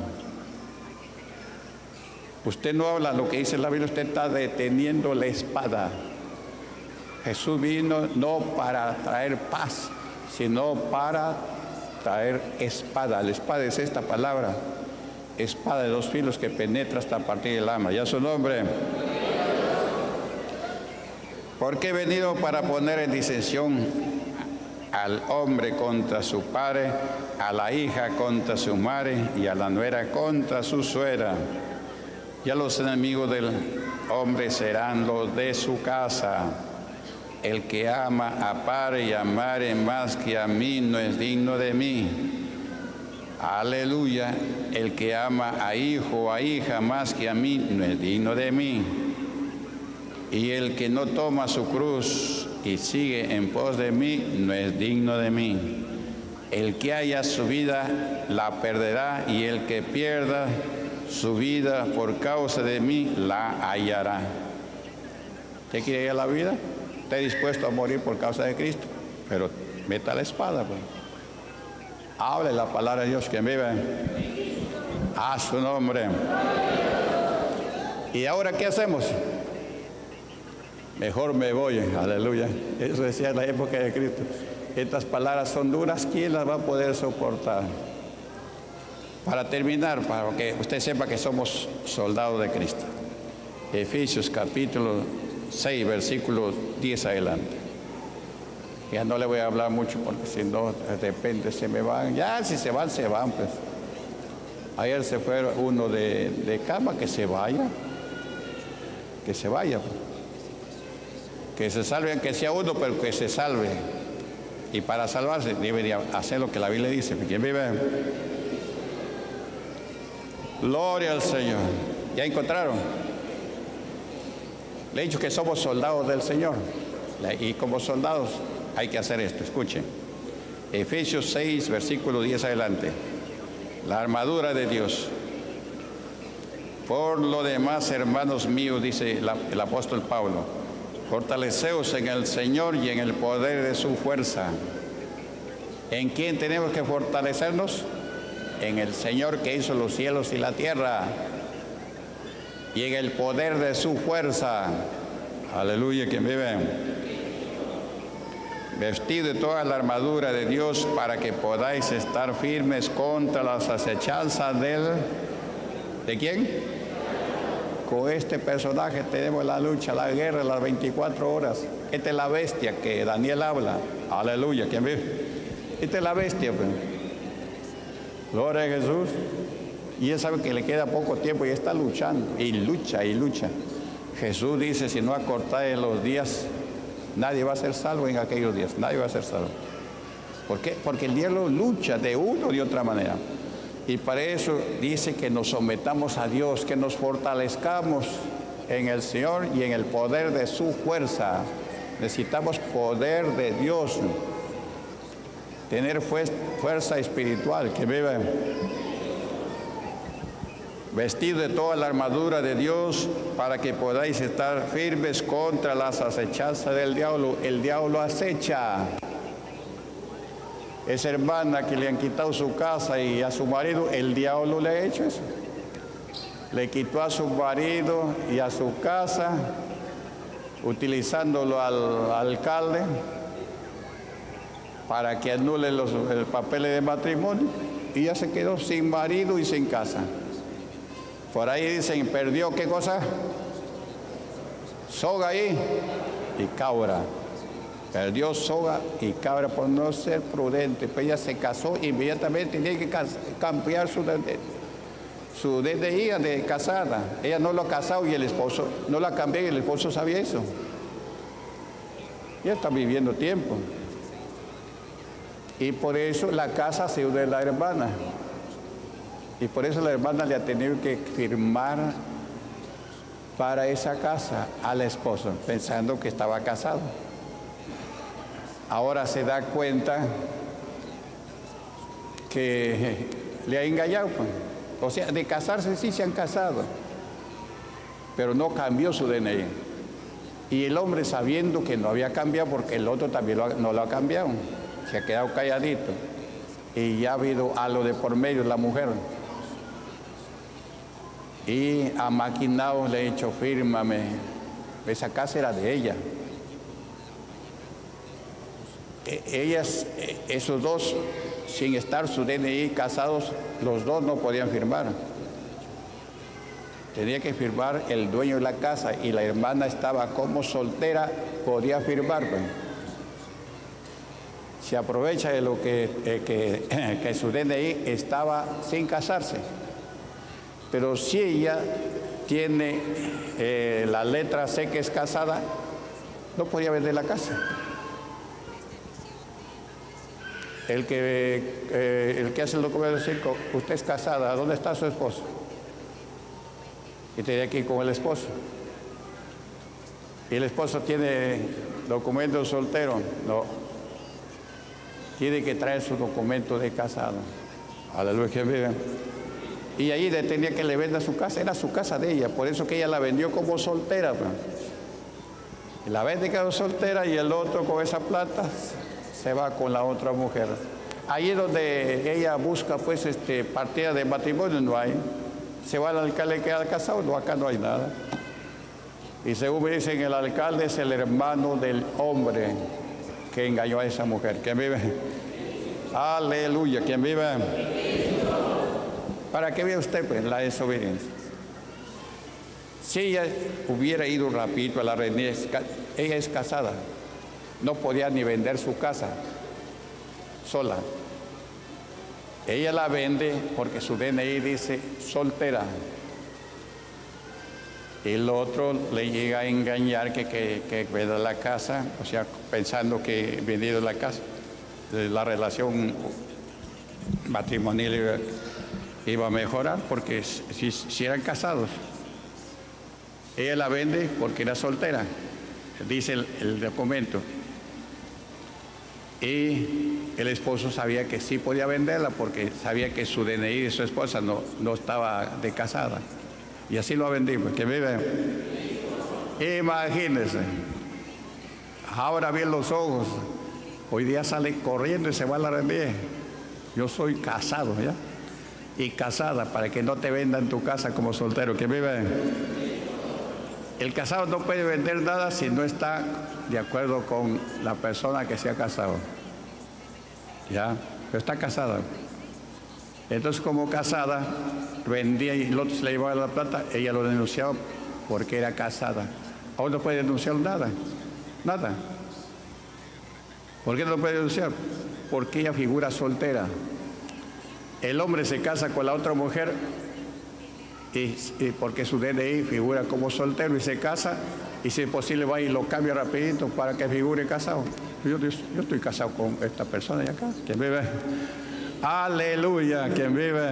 Usted no habla lo que dice la Biblia, usted está deteniendo la espada. Jesús vino no para traer paz, sino para traer espada. La espada es esta palabra, espada de dos filos que penetra hasta partir del alma. ¿Ya su nombre? Porque he venido para poner en disensión al hombre contra su padre, a la hija contra su madre y a la nuera contra su suegra. Ya los enemigos del hombre serán los de su casa. El que ama a padre y a madre más que a mí no es digno de mí. Aleluya. El que ama a hijo o a hija más que a mí no es digno de mí. Y el que no toma su cruz y sigue en pos de mí no es digno de mí. El que haya su vida la perderá, y el que pierda su vida por causa de mí la hallará. ¿Usted quiere ir a la vida? Está dispuesto a morir por causa de Cristo, pero meta la espada, pues. Hable la palabra de Dios, que vive a su nombre. ¿Y ahora qué hacemos? Mejor me voy, aleluya. Eso decía en la época de Cristo. Estas palabras son duras, ¿quién las va a poder soportar? Para terminar, para que usted sepa que somos soldados de Cristo. Efesios capítulo seis, versículo diez adelante. Ya no le voy a hablar mucho porque si no, de repente se me van. Ya, si se van, se van, pues. Ayer se fue uno de, de cama, que se vaya. Que se vaya. Pues. Que se salve, aunque sea uno, pero que se salve. Y para salvarse, debería hacer lo que la Biblia dice. ¿Quién vive? Gloria al Señor. ¿Ya encontraron? Le he dicho que somos soldados del Señor, y como soldados hay que hacer esto. Escuchen, Efesios seis, versículo diez adelante. La armadura de Dios. Por lo demás, hermanos míos, dice el apóstol Pablo, fortaleceos en el Señor y en el poder de su fuerza. ¿En quién tenemos que fortalecernos? En el Señor que hizo los cielos y la tierra, y en el poder de su fuerza. Aleluya, que vive. Vestido de toda la armadura de Dios para que podáis estar firmes contra las acechanzas del... ¿De quién? Con este personaje tenemos la lucha, la guerra, las veinticuatro horas. Esta es la bestia que Daniel habla. Aleluya, ¿quién vive? Esta es la bestia, pues. Gloria a Jesús. Y él sabe que le queda poco tiempo y está luchando, y lucha, y lucha. Jesús dice, si no acortáis los días, nadie va a ser salvo en aquellos días, nadie va a ser salvo. ¿Por qué? Porque el diablo lucha de una o de otra manera. Y para eso dice que nos sometamos a Dios, que nos fortalezcamos en el Señor y en el poder de su fuerza. Necesitamos poder de Dios, tener fuerza espiritual, que vive. Vestido de toda la armadura de Dios para que podáis estar firmes contra las acechanzas del diablo. El diablo acecha. esa hermana que le han quitado su casa y a su marido, el diablo le ha hecho eso. Le quitó a su marido y a su casa, utilizándolo al alcalde para que anule los el papeles de matrimonio, y ya se quedó sin marido y sin casa. Por ahí dicen, perdió, ¿qué cosa? Soga ahí y cabra. Perdió soga y cabra por no ser prudente. Pues ella se casó, inmediatamente tenía que cambiar su, su D N I de casada. Ella no lo ha casado y el esposo no la cambió, y el esposo sabía eso. Ya está viviendo tiempo. Y por eso la casa se une de la hermana. Y por eso la hermana le ha tenido que firmar para esa casa al esposo, pensando que estaba casado. Ahora se da cuenta que le ha engañado. O sea, de casarse sí se han casado, pero no cambió su D N I. Y el hombre, sabiendo que no había cambiado, porque el otro también lo ha, no lo ha cambiado, se ha quedado calladito. Y ya ha habido algo de por medio, la mujer. Y ha maquinado, le ha dicho, fírmame. Esa casa era de ella. Ellas, esos dos, sin estar su D N I casados, los dos no podían firmar. Tenía que firmar el dueño de la casa, y la hermana estaba como soltera, podía firmar. Se aprovecha de lo que, eh, que, que su D N I estaba sin casarse. Pero si ella tiene eh, la letra C, que es casada, no podía vender la casa. El que, eh, el que hace el documento dice, usted es casada, ¿dónde está su esposo? Y tenía que ir con el esposo. ¿Y el esposo tiene documento soltero? No. Tiene que traer su documento de casado. Aleluya, que vive. Y ahí tenía que le venda su casa, era su casa de ella, por eso que ella la vendió como soltera. Y la vende quedó soltera, y el otro con esa plata se va con la otra mujer. Ahí es donde ella busca pues este partida de matrimonio, no hay. Se va al alcalde, queda casado, no, acá no hay nada. Y según me dicen, el alcalde es el hermano del hombre que engañó a esa mujer. ¿Quién vive? Aleluya, ¿quién vive? Para que vea usted pues la desobediencia. Si ella hubiera ido rapidito a la reunión, ella es casada, no podía ni vender su casa sola. Ella la vende porque su D N I dice soltera. Y el otro le llega a engañar que, que, que venda la casa, o sea, pensando que vendido la casa, la relación matrimonial iba a mejorar, porque si, si eran casados. Ella la vende porque era soltera, dice el, el documento. Y el esposo sabía que sí podía venderla, porque sabía que su D N I de su esposa no, no estaba de casada. Y así lo ha vendido, que vive. Imagínense. Ahora bien los ojos. Hoy día sale corriendo y se va a la reunión. Yo soy casado, ¿ya? Y casada, para que no te vendan tu casa como soltero, que vive. El casado no puede vender nada si no está de acuerdo con la persona que se ha casado. ¿Ya? Pero está casada. Entonces, como casada, vendía y el otro se le llevaba la plata, ella lo denunciaba porque era casada. Ahora no puede denunciar nada. Nada. ¿Por qué no lo puede denunciar? Porque ella figura soltera. El hombre se casa con la otra mujer y, y porque su D N I figura como soltero, y se casa, y si es posible va y lo cambia rapidito para que figure casado. Yo, yo, yo estoy casado con esta persona de acá, ¿quién vive? Aleluya, ¿quién vive?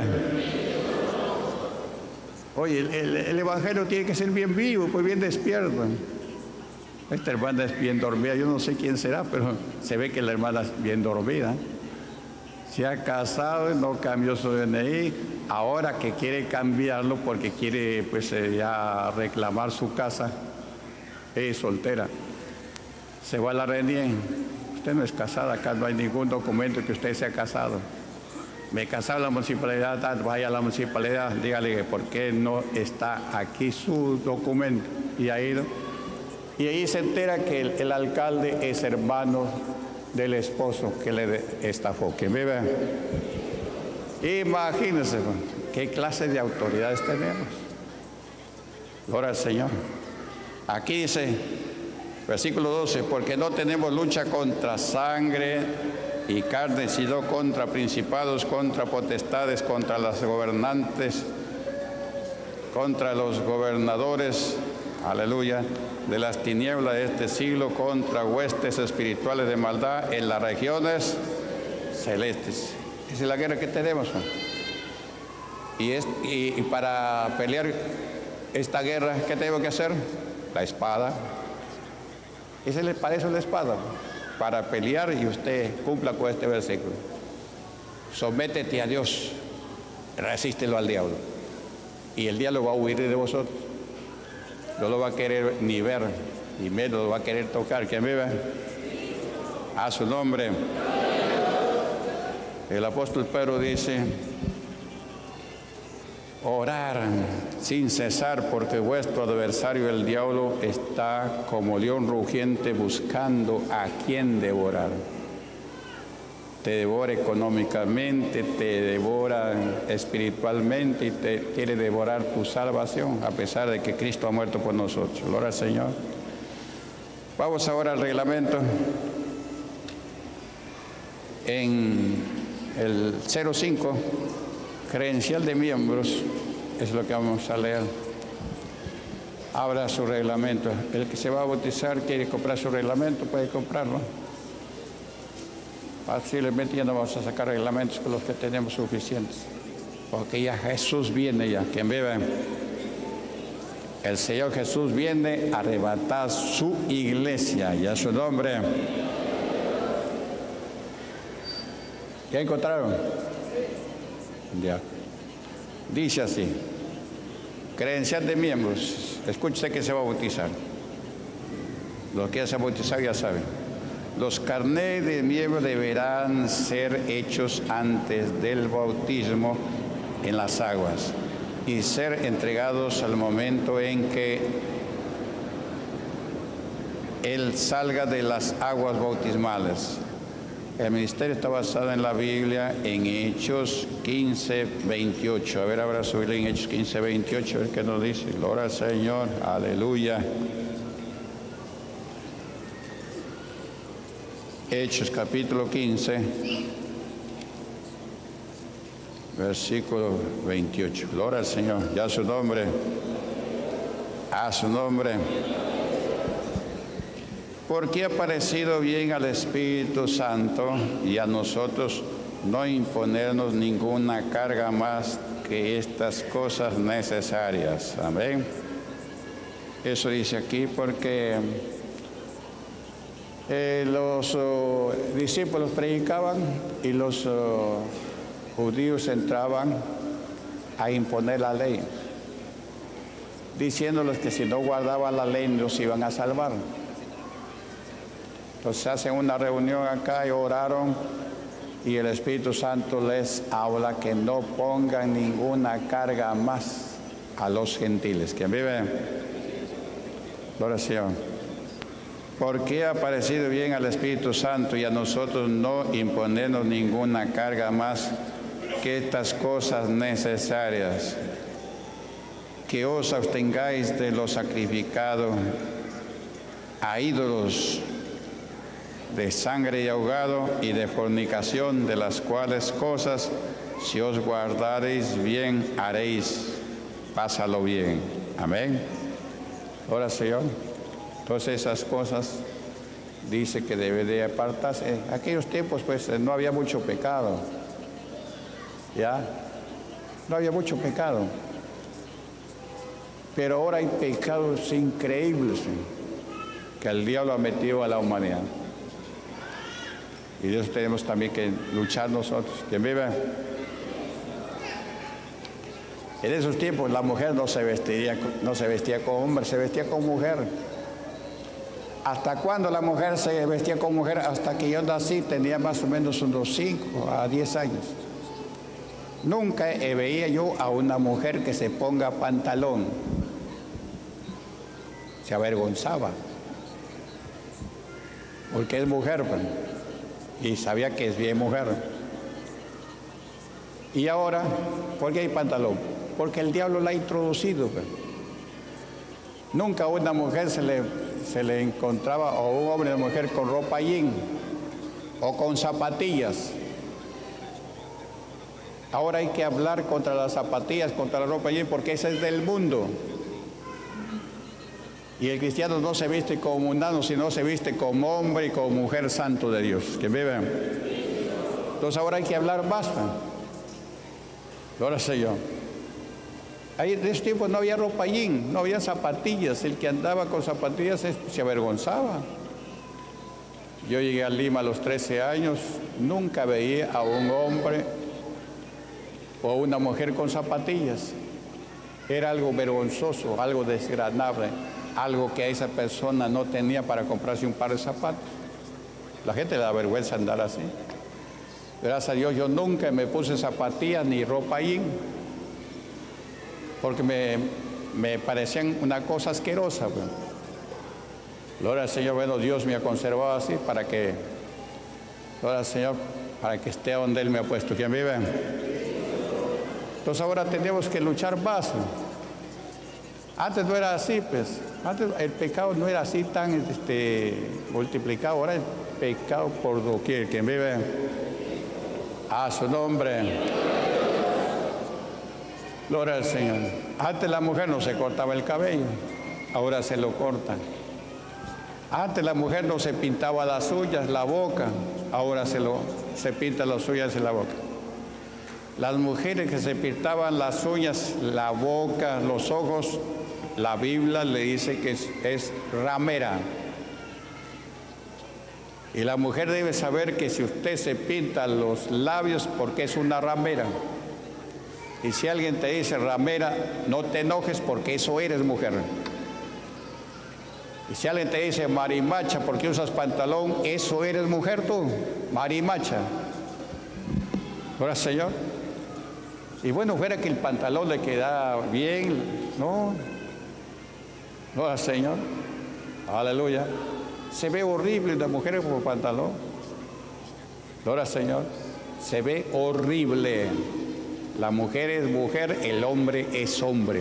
Oye, el, el, el evangelio tiene que ser bien vivo, pues bien despierto. Esta hermana es bien dormida, yo no sé quién será, pero se ve que la hermana es bien dormida. Se ha casado y no cambió su D N I, ahora que quiere cambiarlo porque quiere pues eh, ya reclamar su casa, es soltera. Se va a la reunión. usted no es casada, acá no hay ningún documento que usted sea casado. Me he casado en la municipalidad, vaya a la municipalidad, dígale por qué no está aquí su documento. Y ha ido. Y ahí se entera que el, el alcalde es hermano del esposo que le estafó. ¿Quién vive? Imagínense qué clase de autoridades tenemos. Gloria al Señor. Aquí dice, versículo doce, porque no tenemos lucha contra sangre y carne, sino contra principados, contra potestades, contra las gobernantes, contra los gobernadores, aleluya, de las tinieblas de este siglo, contra huestes espirituales de maldad en las regiones celestes. Esa es la guerra que tenemos. Y, es, y, y para pelear esta guerra, ¿qué tengo que hacer? La espada. Ese es para eso la espada. Para pelear, y usted cumpla con este versículo. Sométete a Dios, resístelo al diablo. Y el diablo va a huir de vosotros. No lo va a querer ni ver, ni menos lo va a querer tocar. ¿Quién vive? A su nombre. El apóstol Pedro dice, orar sin cesar, porque vuestro adversario el diablo está como león rugiente buscando a quien devorar. Te devora económicamente, te devora espiritualmente y te quiere devorar tu salvación, a pesar de que Cristo ha muerto por nosotros. Gloria al Señor. Vamos ahora al reglamento. En el cero cinco, credencial de miembros, es lo que vamos a leer. Abra su reglamento. El que se va a bautizar quiere comprar su reglamento, puede comprarlo. Posiblemente ya no vamos a sacar reglamentos con los que tenemos suficientes, porque ya Jesús viene ya. Quien vive, el Señor Jesús viene a arrebatar su iglesia y a su nombre. ¿Ya encontraron? Ya. Dice así, credencial de miembros. Escúchese que se va a bautizar. Los que ya se han bautizado ya saben. Los carnets de miembros deberán ser hechos antes del bautismo en las aguas y ser entregados al momento en que él salga de las aguas bautismales. El ministerio está basado en la Biblia, en Hechos quince, veintiocho. A ver, ahora subirle en Hechos quince, veintiocho, a ver qué nos dice. Gloria al Señor, aleluya. Hechos capítulo quince, versículo veintiocho. Gloria al Señor, ya a su nombre, a su nombre. Porque ha parecido bien al Espíritu Santo y a nosotros no imponernos ninguna carga más que estas cosas necesarias. Amén. Eso dice aquí porque Eh, los uh, discípulos predicaban y los uh, judíos entraban a imponer la ley, diciéndoles que si no guardaban la ley no se iban a salvar. Entonces hacen una reunión acá y oraron y el Espíritu Santo les habla que no pongan ninguna carga más a los gentiles. ¿Quién vive? Oración. Porque ha parecido bien al Espíritu Santo y a nosotros no imponernos ninguna carga más que estas cosas necesarias, que os abstengáis de lo sacrificado a ídolos, de sangre y ahogado y de fornicación, de las cuales cosas, si os guardareis bien, haréis. Pásalo bien. Amén. Ahora, Señor. Entonces esas cosas dice que debe de apartarse. En aquellos tiempos pues no había mucho pecado, ¿ya? No había mucho pecado. Pero ahora hay pecados increíbles que el diablo ha metido a la humanidad. Y de eso tenemos también que luchar nosotros. ¿Quién vive? En esos tiempos la mujer no se vestía, no se vestía como hombre, se vestía como mujer. ¿Hasta cuándo la mujer se vestía como mujer? Hasta que yo nací, tenía más o menos unos cinco a diez años. Nunca eh, veía yo a una mujer que se ponga pantalón. Se avergonzaba. Porque es mujer, pues, y sabía que es bien mujer. Y ahora, ¿por qué hay pantalón? Porque el diablo la ha introducido, pues. Nunca a una mujer se le, se le encontraba, o un hombre o una mujer con ropa jean o con zapatillas. Ahora hay que hablar contra las zapatillas, contra la ropa jean, porque ese es del mundo. Y el cristiano no se viste como mundano, sino se viste como hombre y como mujer santo de Dios. Que vive. Entonces ahora hay que hablar basta. Ahora sé yo. Ahí, en ese tiempo no había ropa jean, no había zapatillas. El que andaba con zapatillas se avergonzaba. Yo llegué a Lima a los trece años, nunca veía a un hombre o una mujer con zapatillas. Era algo vergonzoso, algo desagradable, algo que esa persona no tenía para comprarse un par de zapatos. La gente le da vergüenza andar así. Gracias a Dios yo nunca me puse zapatillas ni ropa jean, porque me, me parecían una cosa asquerosa. Pues. Gloria al Señor, bueno, Dios me ha conservado así para que, gloria al Señor, para que esté donde Él me ha puesto. ¿Quién vive? Entonces ahora tenemos que luchar más. Antes no era así, pues. Antes el pecado no era así tan este, multiplicado. Ahora el pecado por doquier. ¿Quién vive? A su nombre. Gloria al Señor. Antes la mujer no se cortaba el cabello, ahora se lo cortan. Antes la mujer no se pintaba las uñas, la boca, ahora se, lo, se pinta las uñas y la boca. Las mujeres que se pintaban las uñas, la boca, los ojos, la Biblia le dice que es, es ramera. Y la mujer debe saber que si usted se pinta los labios, porque es una ramera. Y si alguien te dice ramera, no te enojes porque eso eres mujer. Y si alguien te dice marimacha porque usas pantalón, eso eres mujer tú, marimacha. Gracias, Señor. Y bueno, fuera que el pantalón le queda bien, no. Gracias, Señor. Aleluya. Se ve horrible una mujer con pantalón. Gloria al Señor. Se ve horrible. La mujer es mujer, el hombre es hombre.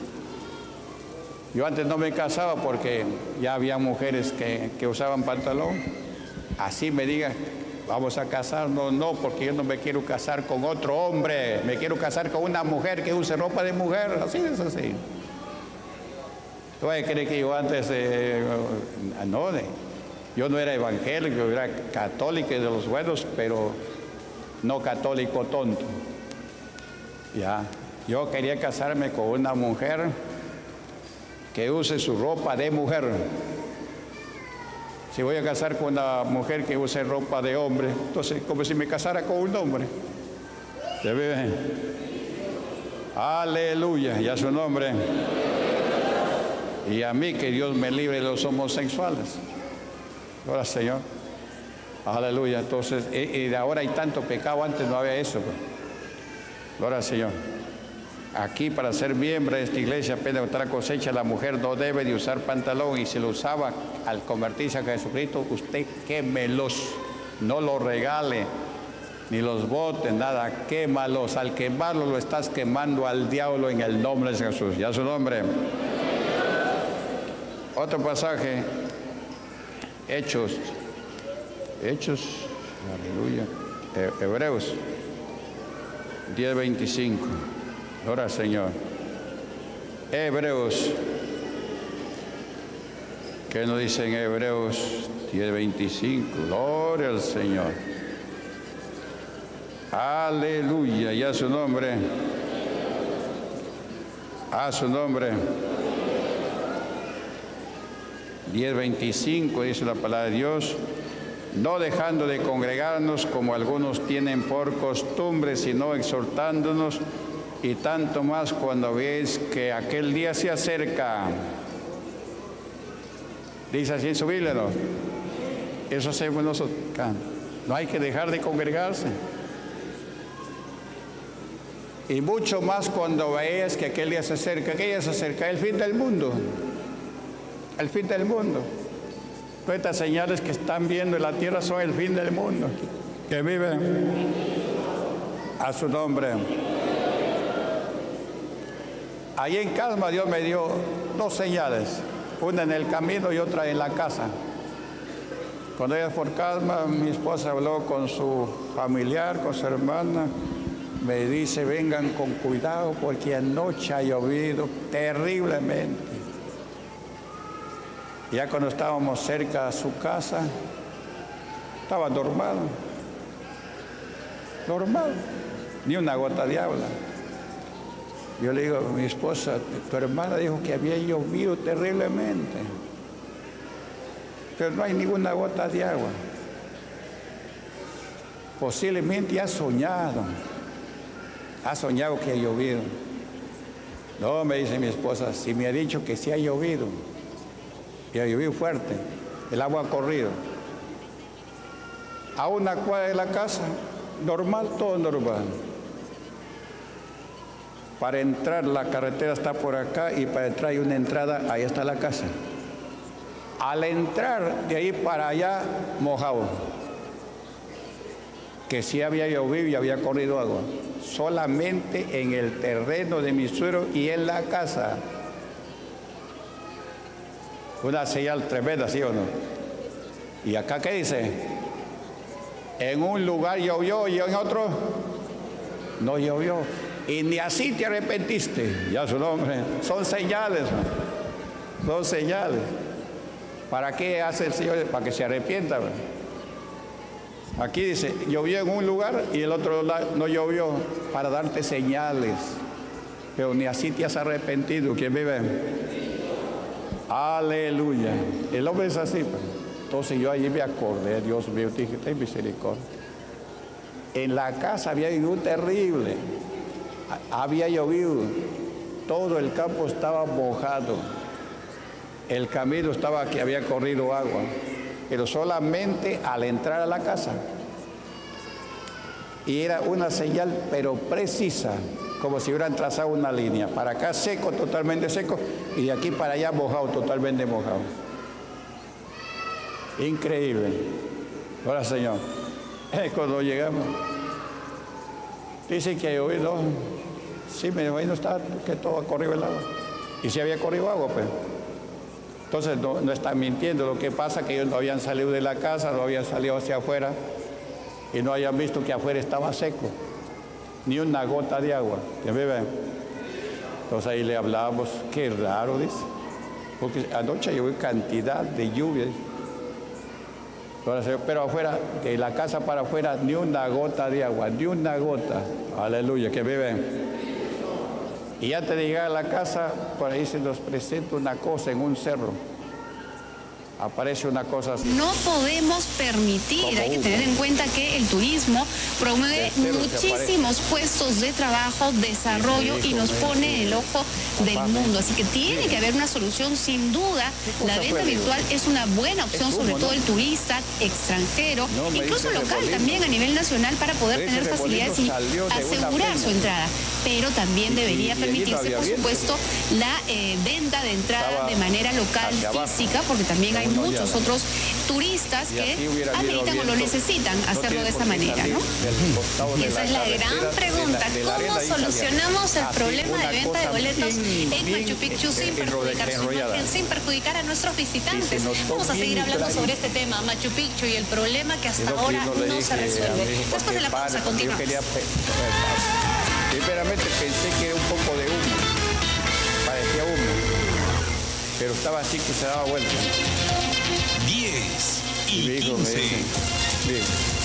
Yo antes no me casaba porque ya había mujeres que, que usaban pantalón. Así me digan, vamos a casarnos, no, porque yo no me quiero casar con otro hombre. Me quiero casar con una mujer que use ropa de mujer. Así es así. ¿Tú crees que yo antes, eh, no, de, yo no era evangélico, yo era católico de los buenos, pero no católico tonto. Ya, yo quería casarme con una mujer que use su ropa de mujer. Si voy a casar con una mujer que use ropa de hombre, entonces como si me casara con un hombre. ¿Se ve? Aleluya, y a su nombre. Y a mí que Dios me libre de los homosexuales. Gloria al Señor. Aleluya. Entonces, y, y de ahora hay tanto pecado, antes no había eso. Pues. Gloria al Señor. Aquí para ser miembro de esta iglesia, apenas otra cosecha, la mujer no debe de usar pantalón, y si lo usaba al convertirse a Jesucristo, usted quémelos, no los regale, ni los bote, nada, quémalos. Al quemarlos lo estás quemando al diablo en el nombre de Jesús. Ya su nombre. Otro pasaje, Hechos, Hechos, aleluya, Hebreos diez veinticinco. Gloria al Señor. Hebreos. ¿Qué nos dice en Hebreos diez veinticinco? Gloria al Señor. Aleluya. Y a su nombre. A su nombre. diez veinticinco dice la palabra de Dios. No dejando de congregarnos como algunos tienen por costumbre, sino exhortándonos, y tanto más cuando veis que aquel día se acerca. Dice así en su Biblia, ¿no? Eso hacemos nosotros. No hay que dejar de congregarse. Y mucho más cuando veas que aquel día se acerca. ¿Qué día se acerca? El fin del mundo. El fin del mundo. Todas estas señales que están viendo en la tierra son el fin del mundo. Que viven a su nombre. Allí en Calma Dios me dio dos señales. Una en el camino y otra en la casa. Cuando ella por Calma, mi esposa habló con su familiar, con su hermana. Me dice, vengan con cuidado porque anoche ha llovido terriblemente. Ya cuando estábamos cerca a su casa, estaba normal. Normal. Ni una gota de agua. Yo le digo a mi esposa, tu hermana dijo que había llovido terriblemente. Pero no hay ninguna gota de agua. Posiblemente ha soñado. Ha soñado que ha llovido. No, me dice mi esposa, si me ha dicho que sí ha llovido. Y ha llovido fuerte. El agua ha corrido. A una cuadra de la casa, normal, todo normal. Para entrar, la carretera está por acá y para entrar hay una entrada, ahí está la casa. Al entrar de ahí para allá, mojado. Que sí había llovido y había corrido agua. Solamente en el terreno de mi suegro y en la casa. Una señal tremenda, ¿sí o no? ¿Y acá qué dice? En un lugar llovió y en otro no llovió. Y ni así te arrepentiste. Ya su nombre. Son señales. Son señales. ¿Para qué hace el Señor? Para que se arrepienta. Aquí dice, llovió en un lugar y el otro no llovió. Para darte señales. Pero ni así te has arrepentido. ¿Quién vive? Aleluya. El hombre es así. Entonces yo allí me acordé. Dios mío, dije, ten misericordia. En la casa había llovido terrible. Había llovido, todo el campo estaba mojado, el camino estaba que había corrido agua, pero solamente al entrar a la casa. Y era una señal, pero precisa, como si hubieran trazado una línea. Para acá seco, totalmente seco, y de aquí para allá mojado, totalmente mojado. Increíble. Ahora, Señor, cuando llegamos, dice que ha llovido. Sí, me dijo, ahí no está, que todo ha corrido el agua. Y si había corrido agua, pues. Entonces no, no están mintiendo. Lo que pasa es que ellos no habían salido de la casa, no habían salido hacia afuera y no habían visto que afuera estaba seco. Ni una gota de agua. ¿Que me ven? Entonces ahí le hablábamos, qué raro, dice. Porque anoche llovió cantidad de lluvia. Pero afuera, de la casa para afuera, ni una gota de agua, ni una gota. Aleluya, que viven. Y antes de llegar a la casa, por ahí se nos presenta una cosa en un cerro. Aparece una cosa así. No podemos permitir, hay que tener en cuenta que el turismo promueve muchísimos puestos de trabajo, desarrollo y nos pone el ojo del mundo. Así que tiene que haber una solución sin duda. La venta virtual es una buena opción, sobre todo el turista extranjero, incluso local también a nivel nacional, para poder tener facilidades y asegurar su entrada. Pero también debería permitirse, por supuesto, la eh, venta de entrada de manera local, física, porque también hay muchos otros turistas que ameritan o lo necesitan hacerlo de esa manera, ¿no? Y esa es la gran pregunta. ¿Cómo solucionamos el problema de venta de boletos en Machu Picchu sin perjudicar su imagen, sin perjudicar a nuestros visitantes? Vamos a seguir hablando sobre este tema, Machu Picchu, y el problema que hasta ahora no se resuelve. Después de la pausa, continuamos. Primeramente pensé que era un poco de humo, parecía humo, pero estaba así que se daba vuelta. diez y mi hijo quince. me dice, bien,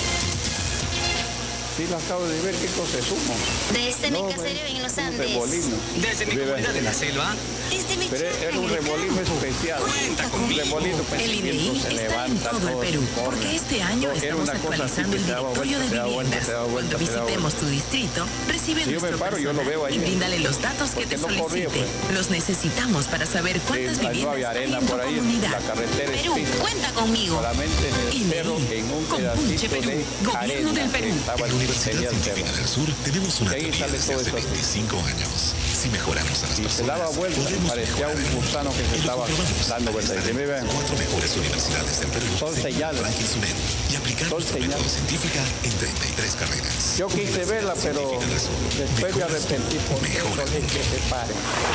sí lo acabo de ver, ¿qué cosa es humo? Desde No, mi caserío en los Andes. remolino. Desde mi Vive. comunidad de la selva. Desde mi Pero era un remolino especial. Un remolino El se levanta todo el Perú, porque este año no, estamos actualizando el directorio de viviendas. Cuando visitemos tu distrito, recibe si nuestro paro, personal yo lo veo y bríndale los datos que te no solicite. corría, pues. Los necesitamos para saber cuántas Sí, viviendas no hay arena en tu por ahí, comunidad. la carretera es Perú, fija. cuenta conmigo. Solamente en el cerro, en un Compunche pedacito Perú, de Gobierno arena del Perú. que estaba En la Universidad tenía el Científica cerro. del Sur tenemos una Y ahí teoría sale desde todo hace esto. veinticinco años. Si mejoramos a las Y se personas, daba vuelta, podemos parecía un mejorar. gusano que se Y lo estaba comprobamos. dando vueltas. Y me ven, Cuatro mejores universidades del Perú. Son señales. Franklin Sunet, y aplicar Son nuestra método señales. científica en treinta y tres carreras. yo quise verla, pero después me arrepentí porque Mejora no dije que se pare.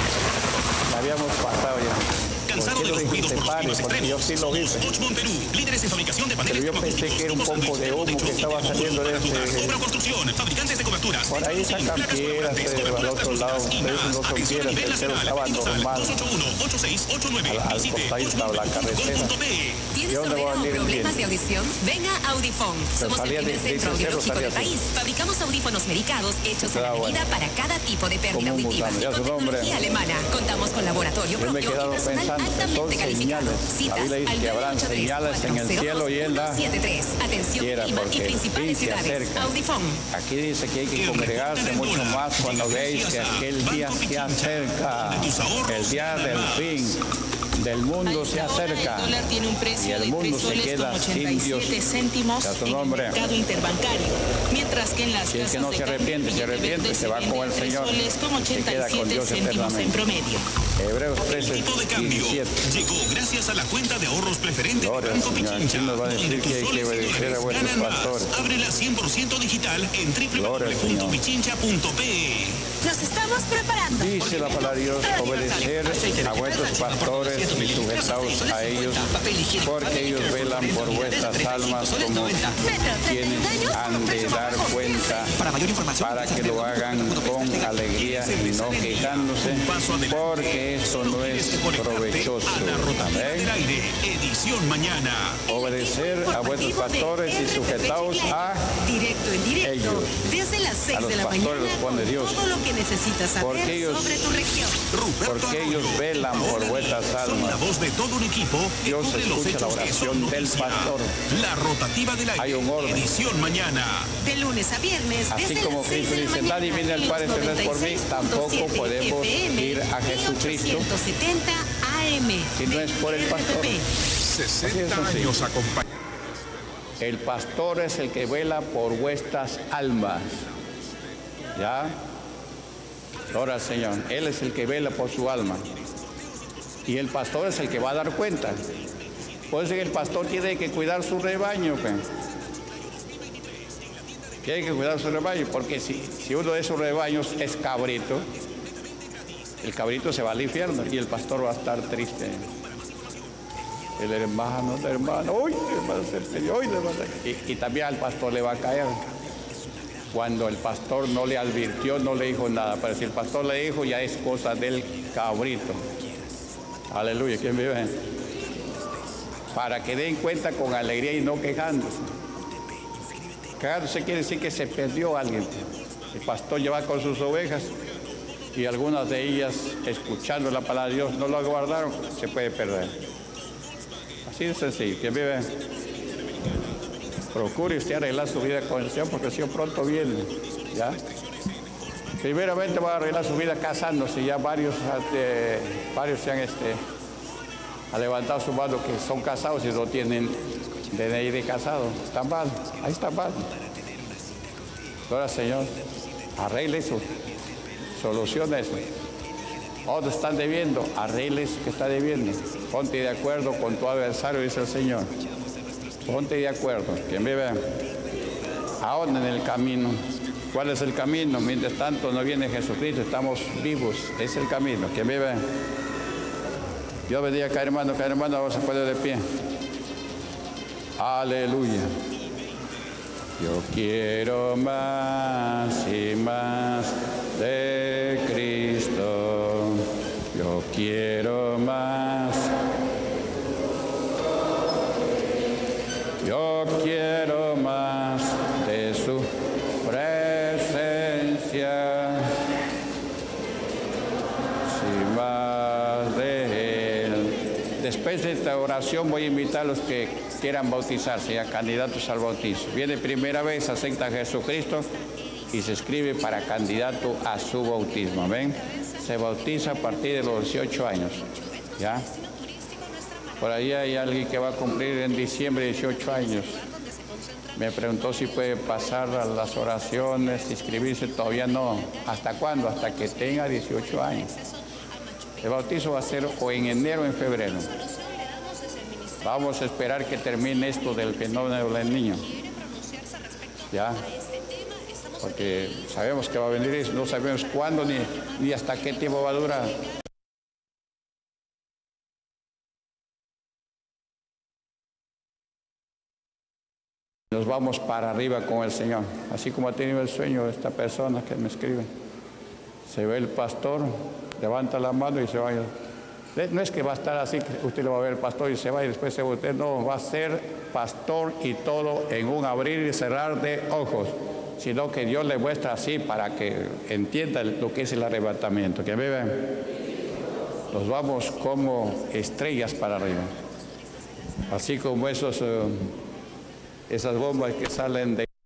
La habíamos pasado ya. Cansado ¿Por de qué los no dije ruidos que por se los pare? climas Porque yo extremos. sí lo vi. Somos Ochmont Perú, líderes en fabricación de paneles Pero yo pensé que era un poco de humo que estaba saliendo de ese... Obra o construcción, fabricantes de coberturas. Por ahí sacan piedras eh, al otro lado, pero eso no son piedras, el cielo estaba normal. dos ocho uno, ocho seis ocho nueve. Al, al costado estaba la carretera. ¿Tienes ¿Y dónde voy a sordera o venir el problemas viento? de audición? Venga a Audifón. Somos el salía primer de- de centro ese cerro, audiológico salía del así. país. Fabricamos audífonos medicados hechos a la Ah, bueno. medida para cada tipo de pérdida Como un auditiva. gusano, ya Con su nombre. tecnología alemana. Contamos con laboratorio Yo me he propio quedado y personal pensando, son altamente calificado. señales. La Citas Biblia dice al que habrán señales en el cielo y en la setenta y tres. Atención, tierra, Lima y porque el principales fin se ciudades. acerca. Audifón. Aquí dice que hay que congregarse mucho más cuando veis que aquel día se acerca, el día del fin del mundo se acerca. El dólar tiene un precio y el de mundo tres se soles queda con sin ochenta y Dios. siete céntimos Ya su en el nombre. mercado interbancario, mientras que en las Si es que casas no de se cambio arrepiente, se billete arrepiente, verde se va vende con el tres Señor, soles con se ochenta queda y con siete Dios céntimos en eternamente. promedio. Hebreos El trece, tipo de cambio diecisiete. llegó gracias a la cuenta de ahorros preferente Gloria de al Banco Señor. Pichincha, ¿Quién nos va a decir donde que hay tus que soles y obedecer a dólares vuestros ganan más? pastores? Ábrela cien por ciento digital en w w Gloria al w punto Señor. pichincha punto p e. Nos estamos preparando. Dice la palabra de Dios, obedecer a vuestros pastores y sujetaos a ellos, porque ellos velan por vuestras almas como quienes han de dar cuenta para que lo hagan con alegría y no quejándose, porque esto no es provechoso. La rotativa del Amén. aire, edición mañana. Obedecer a vuestros pastores y sujetaos a Directo en directo. ellos. Desde las seis los de la pastores mañana. los pone con Dios. Todo lo que necesitas saber Porque ellos- sobre tu región. Ruperto Porque Arroyo, ellos velan por ahora vuestras Son la almas. voz de todo un equipo que Dios cubre los escucha la hechos que oración son del noticia. pastor. La rotativa del aire, Hay un orden. edición mañana. De lunes a viernes. Así desde como las seis Cristo de la dice, mañana, nadie viene al en Padre los si no es por mí, noventa y seis punto tampoco siete podemos F M ir a y Jesucristo ochocientos setenta A M. si no es por el pastor. R P P. sesenta así. años acompañados. El pastor es el que vela por vuestras almas. ¿Ya? Ahora, Señor, Él es el que vela por su alma. Y el pastor es el que va a dar cuenta. Por eso que el pastor tiene que cuidar su rebaño. Pues. Tiene que cuidar su rebaño, porque si, si uno de esos rebaños es cabrito, el cabrito se va al infierno y el pastor va a estar triste. El hermano, el hermano, uy, hermano, se perdió, uy, hermano. Y, y también al pastor le va a caer. Cuando el pastor no le advirtió, no le dijo nada. Pero si el pastor le dijo, ya es cosa del cabrito. Aleluya, ¿quién vive? Para que den cuenta con alegría y no quejándose. Quejándose quiere decir que se perdió alguien. El pastor lleva con sus ovejas y algunas de ellas, escuchando la palabra de Dios, no lo guardaron, se puede perder. Así de sencillo. ¿Quién vive? Procure usted arreglar su vida con el Señor, porque el Señor pronto viene. ¿Ya? Primeramente va a arreglar su vida casándose. Ya varios, este, varios se han este, ha levantado su mano que son casados y no tienen D N I de casado. Está mal, ahí está mal. Ahora, Señor, arregle eso, soluciona eso. Otros están debiendo, arregle eso que está debiendo. Ponte de acuerdo con tu adversario, dice el Señor. Ponte de acuerdo. ¿Quién vive? Ahora en el camino. ¿Cuál es el camino? Mientras tanto no viene Jesucristo, estamos vivos. Es el camino. ¿Quién vive? Dios bendiga a cada hermano, cada hermano ahora se puede de pie. Aleluya. Yo quiero más y más de Cristo. Yo quiero más. Yo quiero más de su presencia. Sí, más de Después de esta oración voy a invitar a los que quieran bautizarse, ya candidatos al bautizo. Viene primera vez, acepta a Jesucristo y se escribe para candidato a su bautismo. Amén. Se bautiza a partir de los dieciocho años. ¿Ya? Por ahí hay alguien que va a cumplir en diciembre dieciocho años. Me preguntó si puede pasar a las oraciones, inscribirse. Todavía no. ¿Hasta cuándo? Hasta que tenga dieciocho años. El bautizo va a ser o en enero o en febrero. Vamos a esperar que termine esto del fenómeno del niño. ¿Ya? Porque sabemos que va a venir eso, no sabemos cuándo ni, ni hasta qué tiempo va a durar. Nos vamos para arriba con el Señor, así como ha tenido el sueño de esta persona que me escribe. Se ve el pastor, levanta la mano y se va. No es que va a estar así, que usted lo va a ver el pastor y se va y después se va usted. No, va a ser pastor y todo en un abrir y cerrar de ojos, sino que Dios le muestra así para que entienda lo que es el arrebatamiento. Que me ven, nos vamos como estrellas para arriba, así como esos... Uh, esas bombas que salen de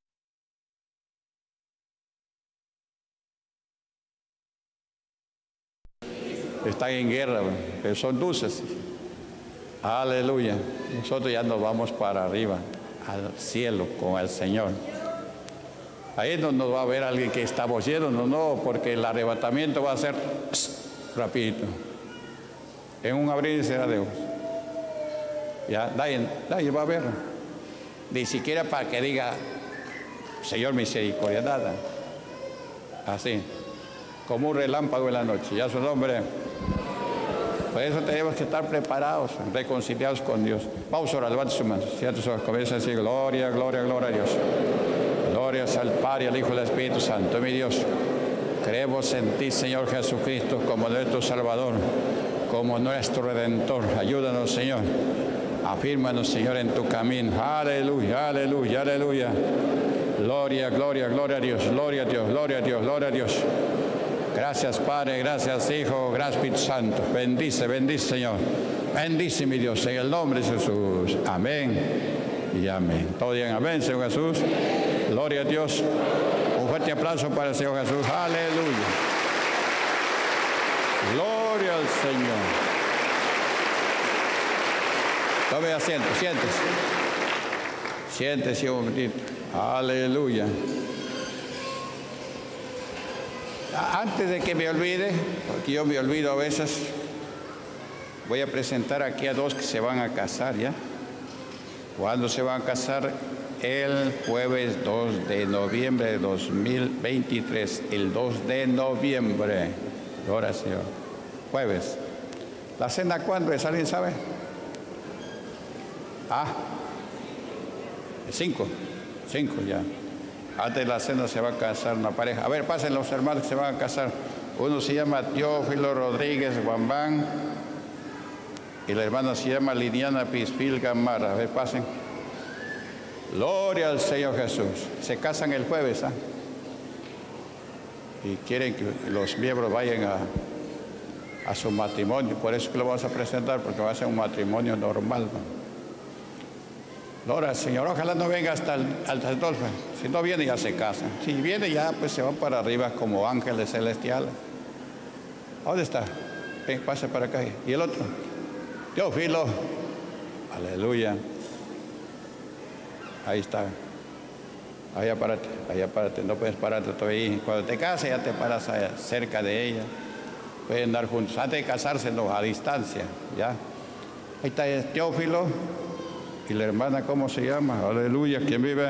están en guerra, pero son dulces. Aleluya. Nosotros ya nos vamos para arriba, al cielo con el Señor. Ahí no nos va a ver alguien que estamos yendo, no, no, porque el arrebatamiento va a ser rapidito, en un abrir y cerrar de ojos. Ya, nadie, nadie va a ver. Ni siquiera para que diga, Señor misericordia, nada. Así, como un relámpago en la noche, ya su nombre. Por eso tenemos que estar preparados, reconciliados con Dios. Vamos a orar, levante sus manos. Cierto, comienza a decir, gloria, gloria, gloria a Dios. Gloria al Padre, al Hijo y al Espíritu Santo. Mi Dios, creemos en ti, Señor Jesucristo, como nuestro Salvador, como nuestro Redentor. Ayúdanos, Señor. Afírmanos, Señor, en tu camino. Aleluya, aleluya, aleluya. Gloria, gloria, gloria a Dios, gloria a Dios, gloria a Dios, gloria a Dios. Gracias, Padre, gracias, Hijo, gracias, Espíritu Santo. Bendice, bendice, Señor. Bendice, mi Dios, en el nombre de Jesús. Amén y amén. Todo bien, amén, Señor Jesús. Gloria a Dios. Un fuerte aplauso para el Señor Jesús. Aleluya. Gloria al Señor. Tome asiento, siéntese. Siéntese un momentito. Aleluya. Antes de que me olvide, porque yo me olvido a veces, voy a presentar aquí a dos que se van a casar, ¿ya? ¿Cuándo se van a casar? El jueves dos de noviembre de dos mil veintitrés. El dos de noviembre. Gloria al Señor. Jueves. ¿La cena cuándo es? ¿Alguien sabe? Ah, cinco, cinco ya. Antes de la cena se va a casar una pareja. A ver, pasen los hermanos que se van a casar. Uno se llama Teófilo Rodríguez Guambán y la hermana se llama Liliana Pispil Gamara. A ver, pasen. Gloria al Señor Jesús. Se casan el jueves, ¿ah? Y quieren que los miembros vayan a, a su matrimonio. Por eso que lo vamos a presentar, porque va a ser un matrimonio normal, ¿no? Gloria al Señor. Ojalá no venga hasta el hasta el Adolfo. Si no viene, ya se casan. Si viene, ya pues se van para arriba como ángeles celestiales. ¿Dónde está? Ven, pase para acá. ¿Y el otro? Teófilo. Aleluya. Ahí está. Ahí apárate, ahí apárate. No puedes pararte todavía. Cuando te cases, ya te paras cerca de ella. Pueden andar juntos. Antes de casarse, no, a distancia. ¿Ya? Ahí está Teófilo. ¿Y la hermana cómo se llama? Aleluya, ¿quién vive?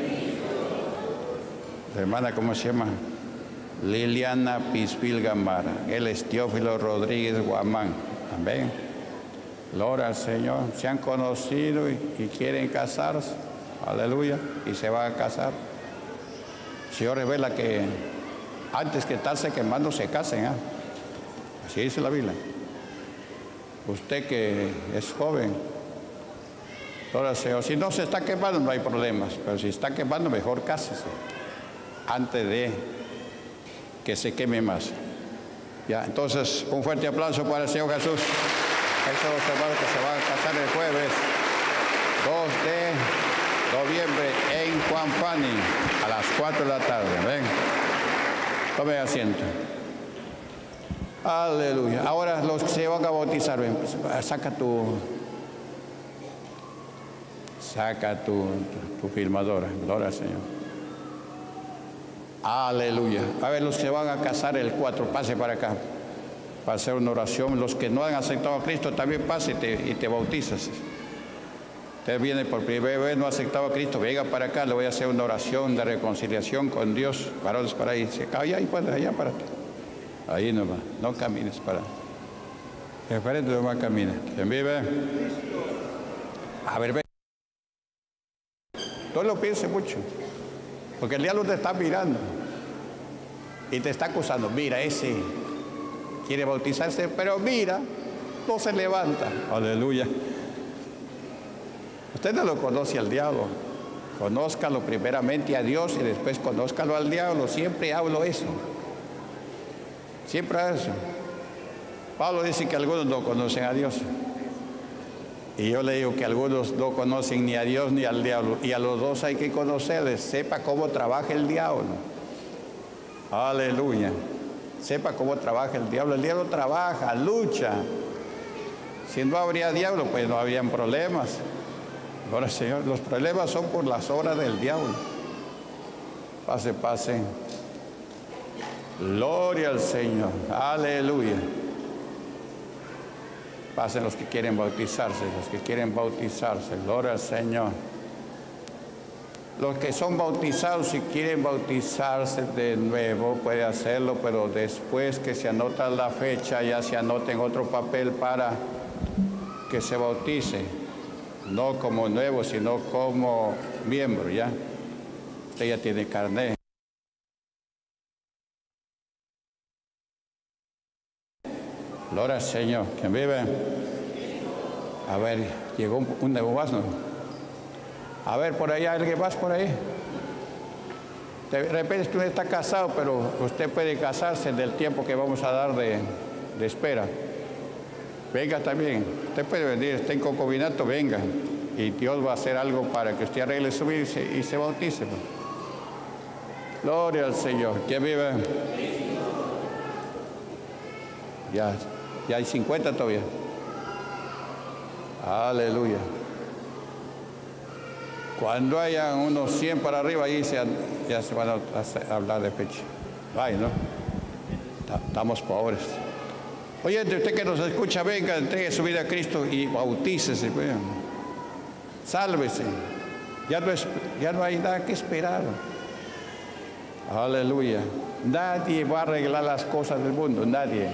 La hermana cómo se llama? Liliana Pispil Gamara. Él es Teófilo Rodríguez Guamán. Amén. Gloria al Señor. Se han conocido y, y quieren casarse. Aleluya. Y se van a casar. El Señor revela que antes que estarse quemando se casen. ¿eh? Así dice la Biblia. Usted que es joven. Ahora, si no se está quemando no hay problemas, pero si está quemando mejor cásese antes de que se queme más. Ya, entonces un fuerte aplauso para el Señor Jesús. Esos los hermanos que se van a casar el jueves dos de noviembre en Huampani a las cuatro de la tarde. Ven, tome asiento. Aleluya. Ahora los que se van a bautizar, ven, saca tu, saca tu, tu, tu filmadora. Gloria al Señor. Aleluya. A ver, los que se van a casar el cuatro, pase para acá para hacer una oración. Los que no han aceptado a Cristo también pase y te, y te bautizas. Usted viene por primera vez, no ha aceptado a Cristo, venga para acá, le voy a hacer una oración de reconciliación con Dios. Varones para ahí, se cae ahí, pues, allá para ti. Ahí nomás, no camines para. Diferente nomás camina. ¿Quién vive? A ver, ve. No lo piense mucho, porque el diablo te está mirando y te está acusando. Mira, ese quiere bautizarse, pero mira, no se levanta. Aleluya. Usted no lo conoce al diablo. Conózcalo primeramente a Dios y después conózcalo al diablo. Siempre hablo eso. Siempre eso. Pablo dice que algunos no conocen a Dios. Y yo le digo que algunos no conocen ni a Dios ni al diablo. Y a los dos hay que conocerles. Sepa cómo trabaja el diablo. Aleluya. Sepa cómo trabaja el diablo. El diablo trabaja, lucha. Si no habría diablo, pues no habrían problemas. Ahora, Señor, los problemas son por las obras del diablo. Pase, pase. Gloria al Señor. Aleluya. Pasen los que quieren bautizarse, los que quieren bautizarse. Gloria al Señor. Los que son bautizados, si quieren bautizarse de nuevo, puede hacerlo, pero después que se anota la fecha, ya se anota en otro papel para que se bautice. No como nuevo, sino como miembro, ¿ya? Usted ya tiene carnet. Gloria al Señor. ¿Quién vive? A ver, llegó un, un nuevo vaso. A ver, por allá, ¿alguien más por ahí? De repente usted está casado, pero usted puede casarse del tiempo que vamos a dar de, de espera. Venga también. Usted puede venir, está en concubinato, venga. Y Dios va a hacer algo para que usted arregle su vida y se, y se bautice. Gloria al Señor. ¿Quién vive? Ya, ya hay cincuenta todavía. Aleluya. Cuando haya unos cien para arriba, ahí se, ya se van a, a hablar de fecha. Ay, ¿no? Estamos pobres. Oye, usted que nos escucha, venga, entregue su vida a Cristo y bautícese. Sálvese. Ya no, es, ya no hay nada que esperar. Aleluya. Nadie va a arreglar las cosas del mundo, nadie.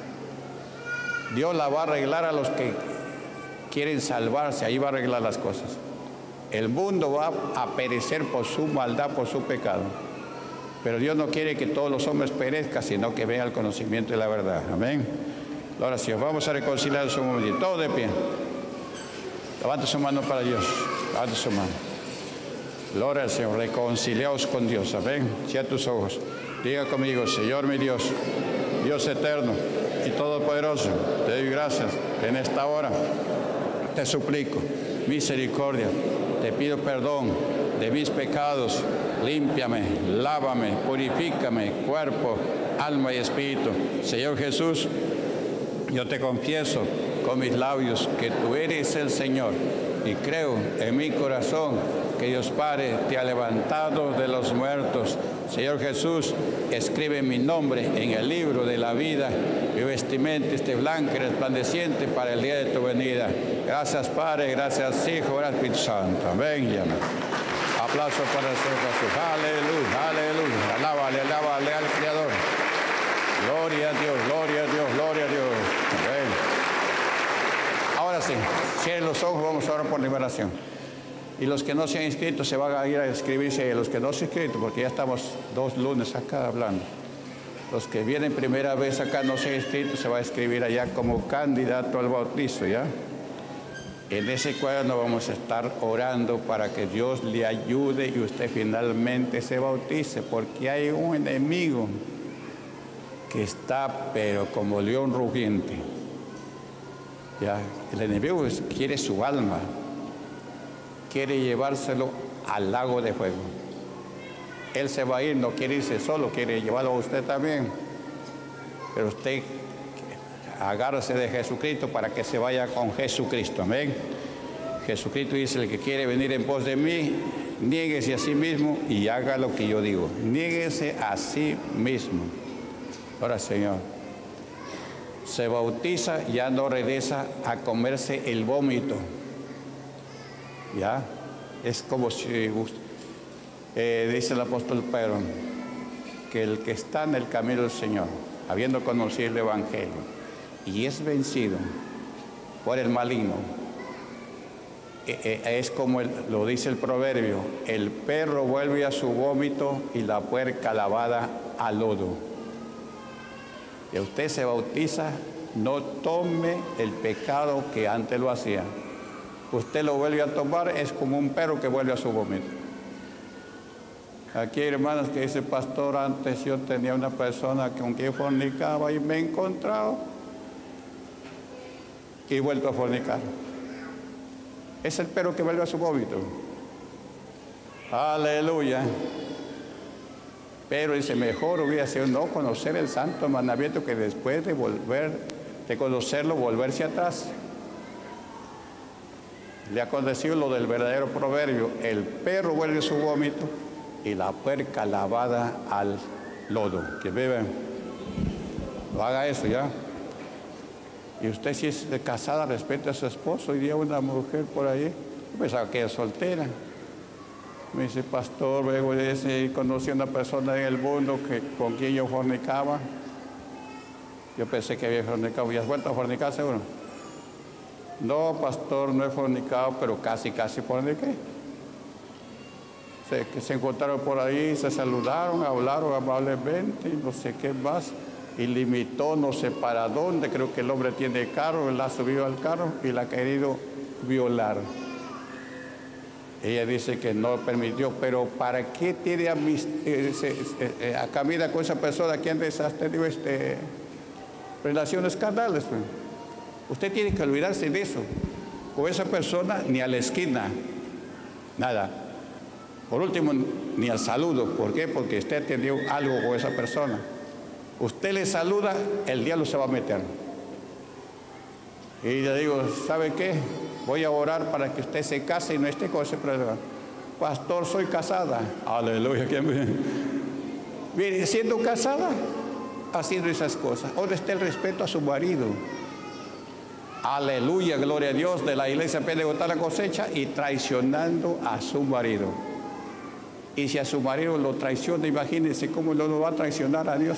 Dios la va a arreglar a los que quieren salvarse, ahí va a arreglar las cosas. El mundo va a perecer por su maldad, por su pecado. Pero Dios no quiere que todos los hombres perezcan, sino que vean el conocimiento de la verdad. Amén. Ahora sí, vamos a reconciliar un momentito. Todo de pie. Levanta su mano para Dios. Levanta su mano. Gloria al Señor. Reconciliaos con Dios. Amén. Cierra tus ojos. Diga conmigo, Señor mi Dios, Dios eterno y todopoderoso, te doy gracias en esta hora. Te suplico misericordia. Te pido perdón de mis pecados. Límpiame, lávame, purifícame, cuerpo, alma y espíritu. Señor Jesús, yo te confieso con mis labios que tú eres el Señor y creo en mi corazón que Dios Padre te ha levantado de los muertos. Señor Jesús, escribe mi nombre en el libro de la vida. Mi vestimenta esté blanca y resplandeciente para el día de tu venida. Gracias Padre, gracias Hijo, gracias Espíritu Santo. Amén y amén. Aplauso para el Señor Jesús. Aleluya, aleluya. Alábale, alábale al Creador. Gloria a Dios, gloria a Dios, gloria a Dios. Amén. Ahora sí, cierren los ojos, vamos ahora por liberación. Y los que no se han inscrito se van a ir a inscribirse, los que no se han inscrito, porque ya estamos dos lunes acá hablando. Los que vienen primera vez acá no se han inscrito, se va a inscribir allá como candidato al bautizo, ¿ya? En ese cuadro vamos a estar orando para que Dios le ayude y usted finalmente se bautice, porque hay un enemigo que está, pero como león rugiente. Ya, el enemigo quiere su alma, quiere llevárselo al lago de fuego. Él se va a ir, no quiere irse solo, quiere llevarlo a usted también. Pero usted agárrese de Jesucristo para que se vaya con Jesucristo. Amén. Jesucristo dice: el que quiere venir en pos de mí, niéguese a sí mismo y haga lo que yo digo. Niéguese a sí mismo. Ahora, Señor, se bautiza, ya no regresa a comerse el vómito. Ya, es como si, eh, dice el apóstol Pedro, que el que está en el camino del Señor, habiendo conocido el Evangelio, y es vencido por el maligno, eh, eh, es como el, lo dice el proverbio: el perro vuelve a su vómito y la puerca lavada al lodo. Y usted se bautiza, no tome el pecado que antes lo hacía. Usted lo vuelve a tomar, es como un perro que vuelve a su vómito. Aquí hay hermanos que dicen: pastor, antes yo tenía una persona con quien fornicaba y me he encontrado y he vuelto a fornicar. Es el perro que vuelve a su vómito. Aleluya. Pero dice: mejor hubiera sido no conocer el santo mandamiento que después de volver, de conocerlo, volverse atrás. Le ha acontecido lo del verdadero proverbio: el perro vuelve a su vómito y la puerca lavada al lodo. Que bebe, no haga eso ya. Y usted, si es casada, respete a su esposo. Hoy día una mujer por ahí, yo pensaba que era soltera. Me dice: pastor, luego de ese, conocí a una persona en el mundo que, con quien yo fornicaba. Yo pensé que había fornicado. ¿Y has vuelto a fornicar, seguro? No, pastor, no he fornicado, pero casi, casi forniqué. Se, que se encontraron por ahí, se saludaron, hablaron amablemente y no sé qué más. Y limitó no sé para dónde. Creo que el hombre tiene carro, él ha subido al carro y la ha querido violar. Ella dice que no permitió, pero ¿para qué tiene amist eh, eh, eh, a camina con esa persona que antes has tenido este, relaciones carnales? Pues? Usted tiene que olvidarse de eso. Con esa persona ni a la esquina, nada. Por último, ni al saludo. ¿Por qué? Porque usted tenido algo con esa persona. Usted le saluda, el diablo se va a meter. Y le digo: ¿sabe qué? Voy a orar para que usted se case y no esté con ese problema. Pastor, soy casada. Aleluya. Mire, siendo casada, haciendo esas cosas. ¿Dónde está el respeto a su marido? Aleluya, gloria a Dios. De la iglesia pentecostal la cosecha y traicionando a su marido. Y si a su marido lo traiciona, imagínense cómo no lo va a traicionar a Dios.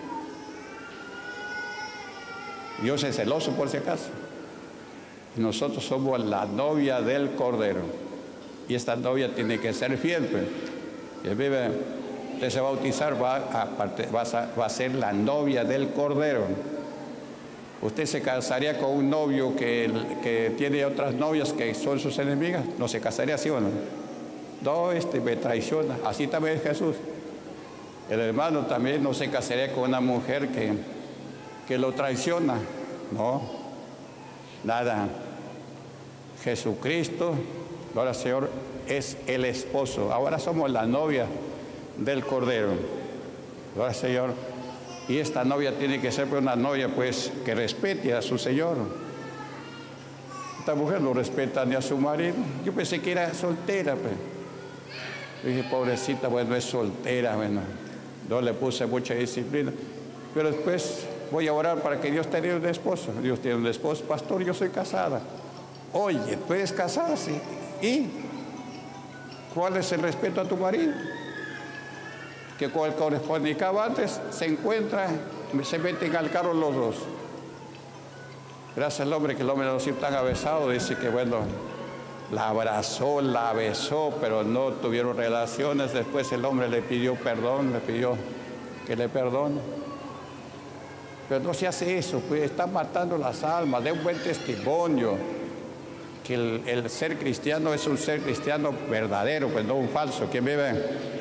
Dios es celoso, por si acaso. Nosotros somos la novia del Cordero. Y esta novia tiene que ser fiel. Pues. Y vive, usted se va a bautizar, va a, va, a, va a ser la novia del Cordero. ¿Usted se casaría con un novio que, que tiene otras novias que son sus enemigas? ¿No se casaría así o no? No, este me traiciona. Así también es Jesús. El hermano también no se casaría con una mujer que, que lo traiciona. No, nada. Jesucristo, ahora Señor, es el esposo. Ahora somos la novia del Cordero. Ahora Señor, y esta novia tiene que ser una novia pues que respete a su Señor. Esta mujer no respeta ni a su marido. Yo pensé que era soltera, pues. Dije: pobrecita, bueno, es soltera, bueno. No le puse mucha disciplina. Pero después voy a orar para que Dios tenga un esposo. Dios tiene un esposo. Pastor, yo soy casada. Oye, tú eres casada, sí. ¿Y cuál es el respeto a tu marido? Que con el correspondicaba antes se encuentra, se meten al carro los dos. Gracias al hombre, que el hombre no siempre tan avesado, dice que bueno, la abrazó, la besó, pero no tuvieron relaciones. Después el hombre le pidió perdón, le pidió que le perdone. Pero no se hace eso, pues está matando las almas. De un buen testimonio que el, el ser cristiano es un ser cristiano verdadero, pues no un falso. ¿Quién vive?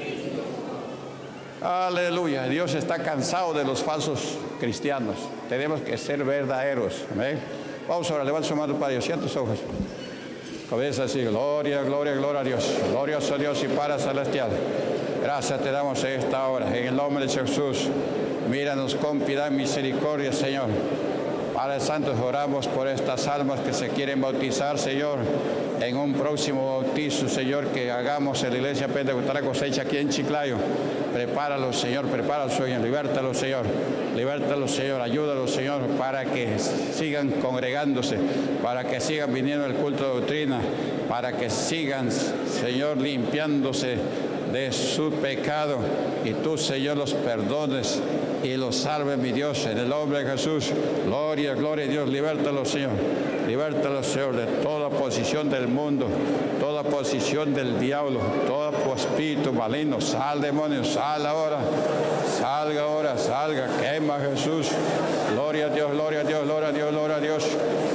Aleluya. Dios está cansado de los falsos cristianos. Tenemos que ser verdaderos. ¿eh? Vamos ahora, levanta su mano para Dios, cierra tus ojos. Comienza así, gloria, gloria, gloria a Dios. Glorioso Dios y Padre Celestial. Gracias te damos en esta hora, en el nombre de Jesús. Míranos con piedad y misericordia, Señor. Padre Santo, oramos por estas almas que se quieren bautizar, Señor, en un próximo bautizo, Señor, que hagamos en la Iglesia Pentecostal Cosecha aquí en Chiclayo. Prepáralos, Señor, prepáralos, Señor, libértalos, Señor, libértalos, Señor, ayúdalos, Señor, para que sigan congregándose, para que sigan viniendo al culto de doctrina, para que sigan, Señor, limpiándose de su pecado, y tú, Señor, los perdones y los salves, mi Dios, en el nombre de Jesús. Gloria, gloria a Dios, libértalos, Señor, libértalos, Señor, de toda posición del mundo, toda posición del diablo, todo espíritu maligno. Sal, demonio, sal ahora, salga ahora, salga, quema, Jesús. Gloria a Dios, gloria a Dios, gloria a Dios, gloria a Dios.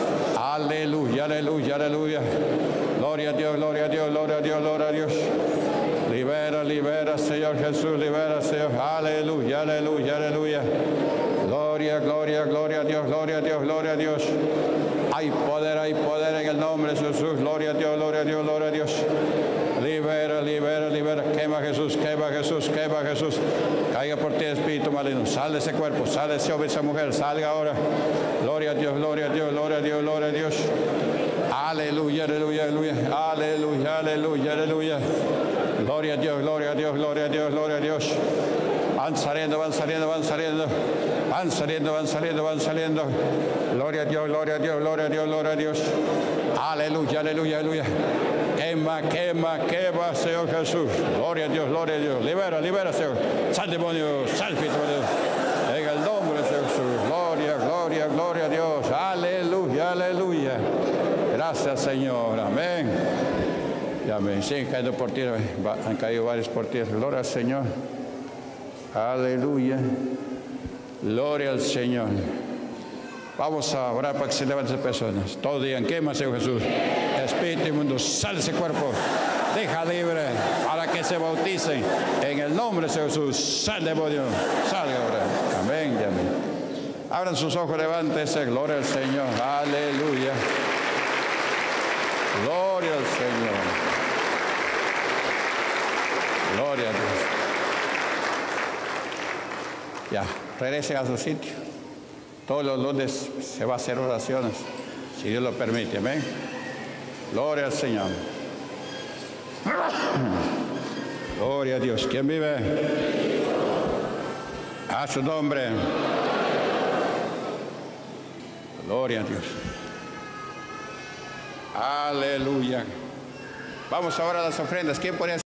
Aleluya, aleluya, aleluya. Gloria a Dios, gloria a Dios, gloria a Dios, gloria a Dios. Libera, libera, Señor Jesús, libera, Señor. Aleluya, aleluya, aleluya. Gloria, gloria, gloria a Dios, gloria a Dios, gloria a Dios. Hay poder, hay poder en el nombre de Jesús. Gloria a Dios, gloria a Dios, gloria a Dios. Libera, libera, libera. Quema Jesús, quema Jesús, quema Jesús. Caiga por ti, espíritu maligno. Sal de ese cuerpo, sal de ese hombre, esa mujer. Salga ahora. Gloria a Dios, gloria a Dios, gloria a Dios, gloria a Dios. Aleluya, aleluya, aleluya. Aleluya, aleluya, aleluya. Gloria a Dios, gloria a Dios, gloria a Dios, gloria a Dios. Van saliendo, van saliendo, van saliendo. Van saliendo, van saliendo, van saliendo. Gloria a Dios, gloria a Dios, gloria a Dios, gloria a Dios. Aleluya, aleluya, aleluya. Quema, quema, quema, Señor Jesús. Gloria a Dios, gloria a Dios. Libera, libera, Señor. Sal, demonio, sal, espíritu de Dios. En el nombre de Jesús. Gloria, gloria, gloria a Dios. Aleluya, aleluya. Gracias, Señor. Amén. Y amén. Siguen cayendo por tierra. Han caído varios por tierra. Gloria al Señor. Aleluya. Gloria al Señor. Vamos a orar para que se levanten personas. Todos digan, quema, Señor Jesús. Espíritu inmundo, sal de ese cuerpo. Deja libre para que se bauticen. En el nombre de Jesús. Sal, demonio. Salga ahora. Amén y amén. Abran sus ojos, levántese. Gloria al Señor. Aleluya. Gloria al Señor. Gloria a Dios. Ya, regresen a su sitio. Todos los lunes se va a hacer oraciones, si Dios lo permite. Amén. Gloria al Señor. Gloria a Dios. ¿Quién vive? A su nombre. Gloria a Dios. Aleluya. Vamos ahora a las ofrendas. ¿Quién puede hacer?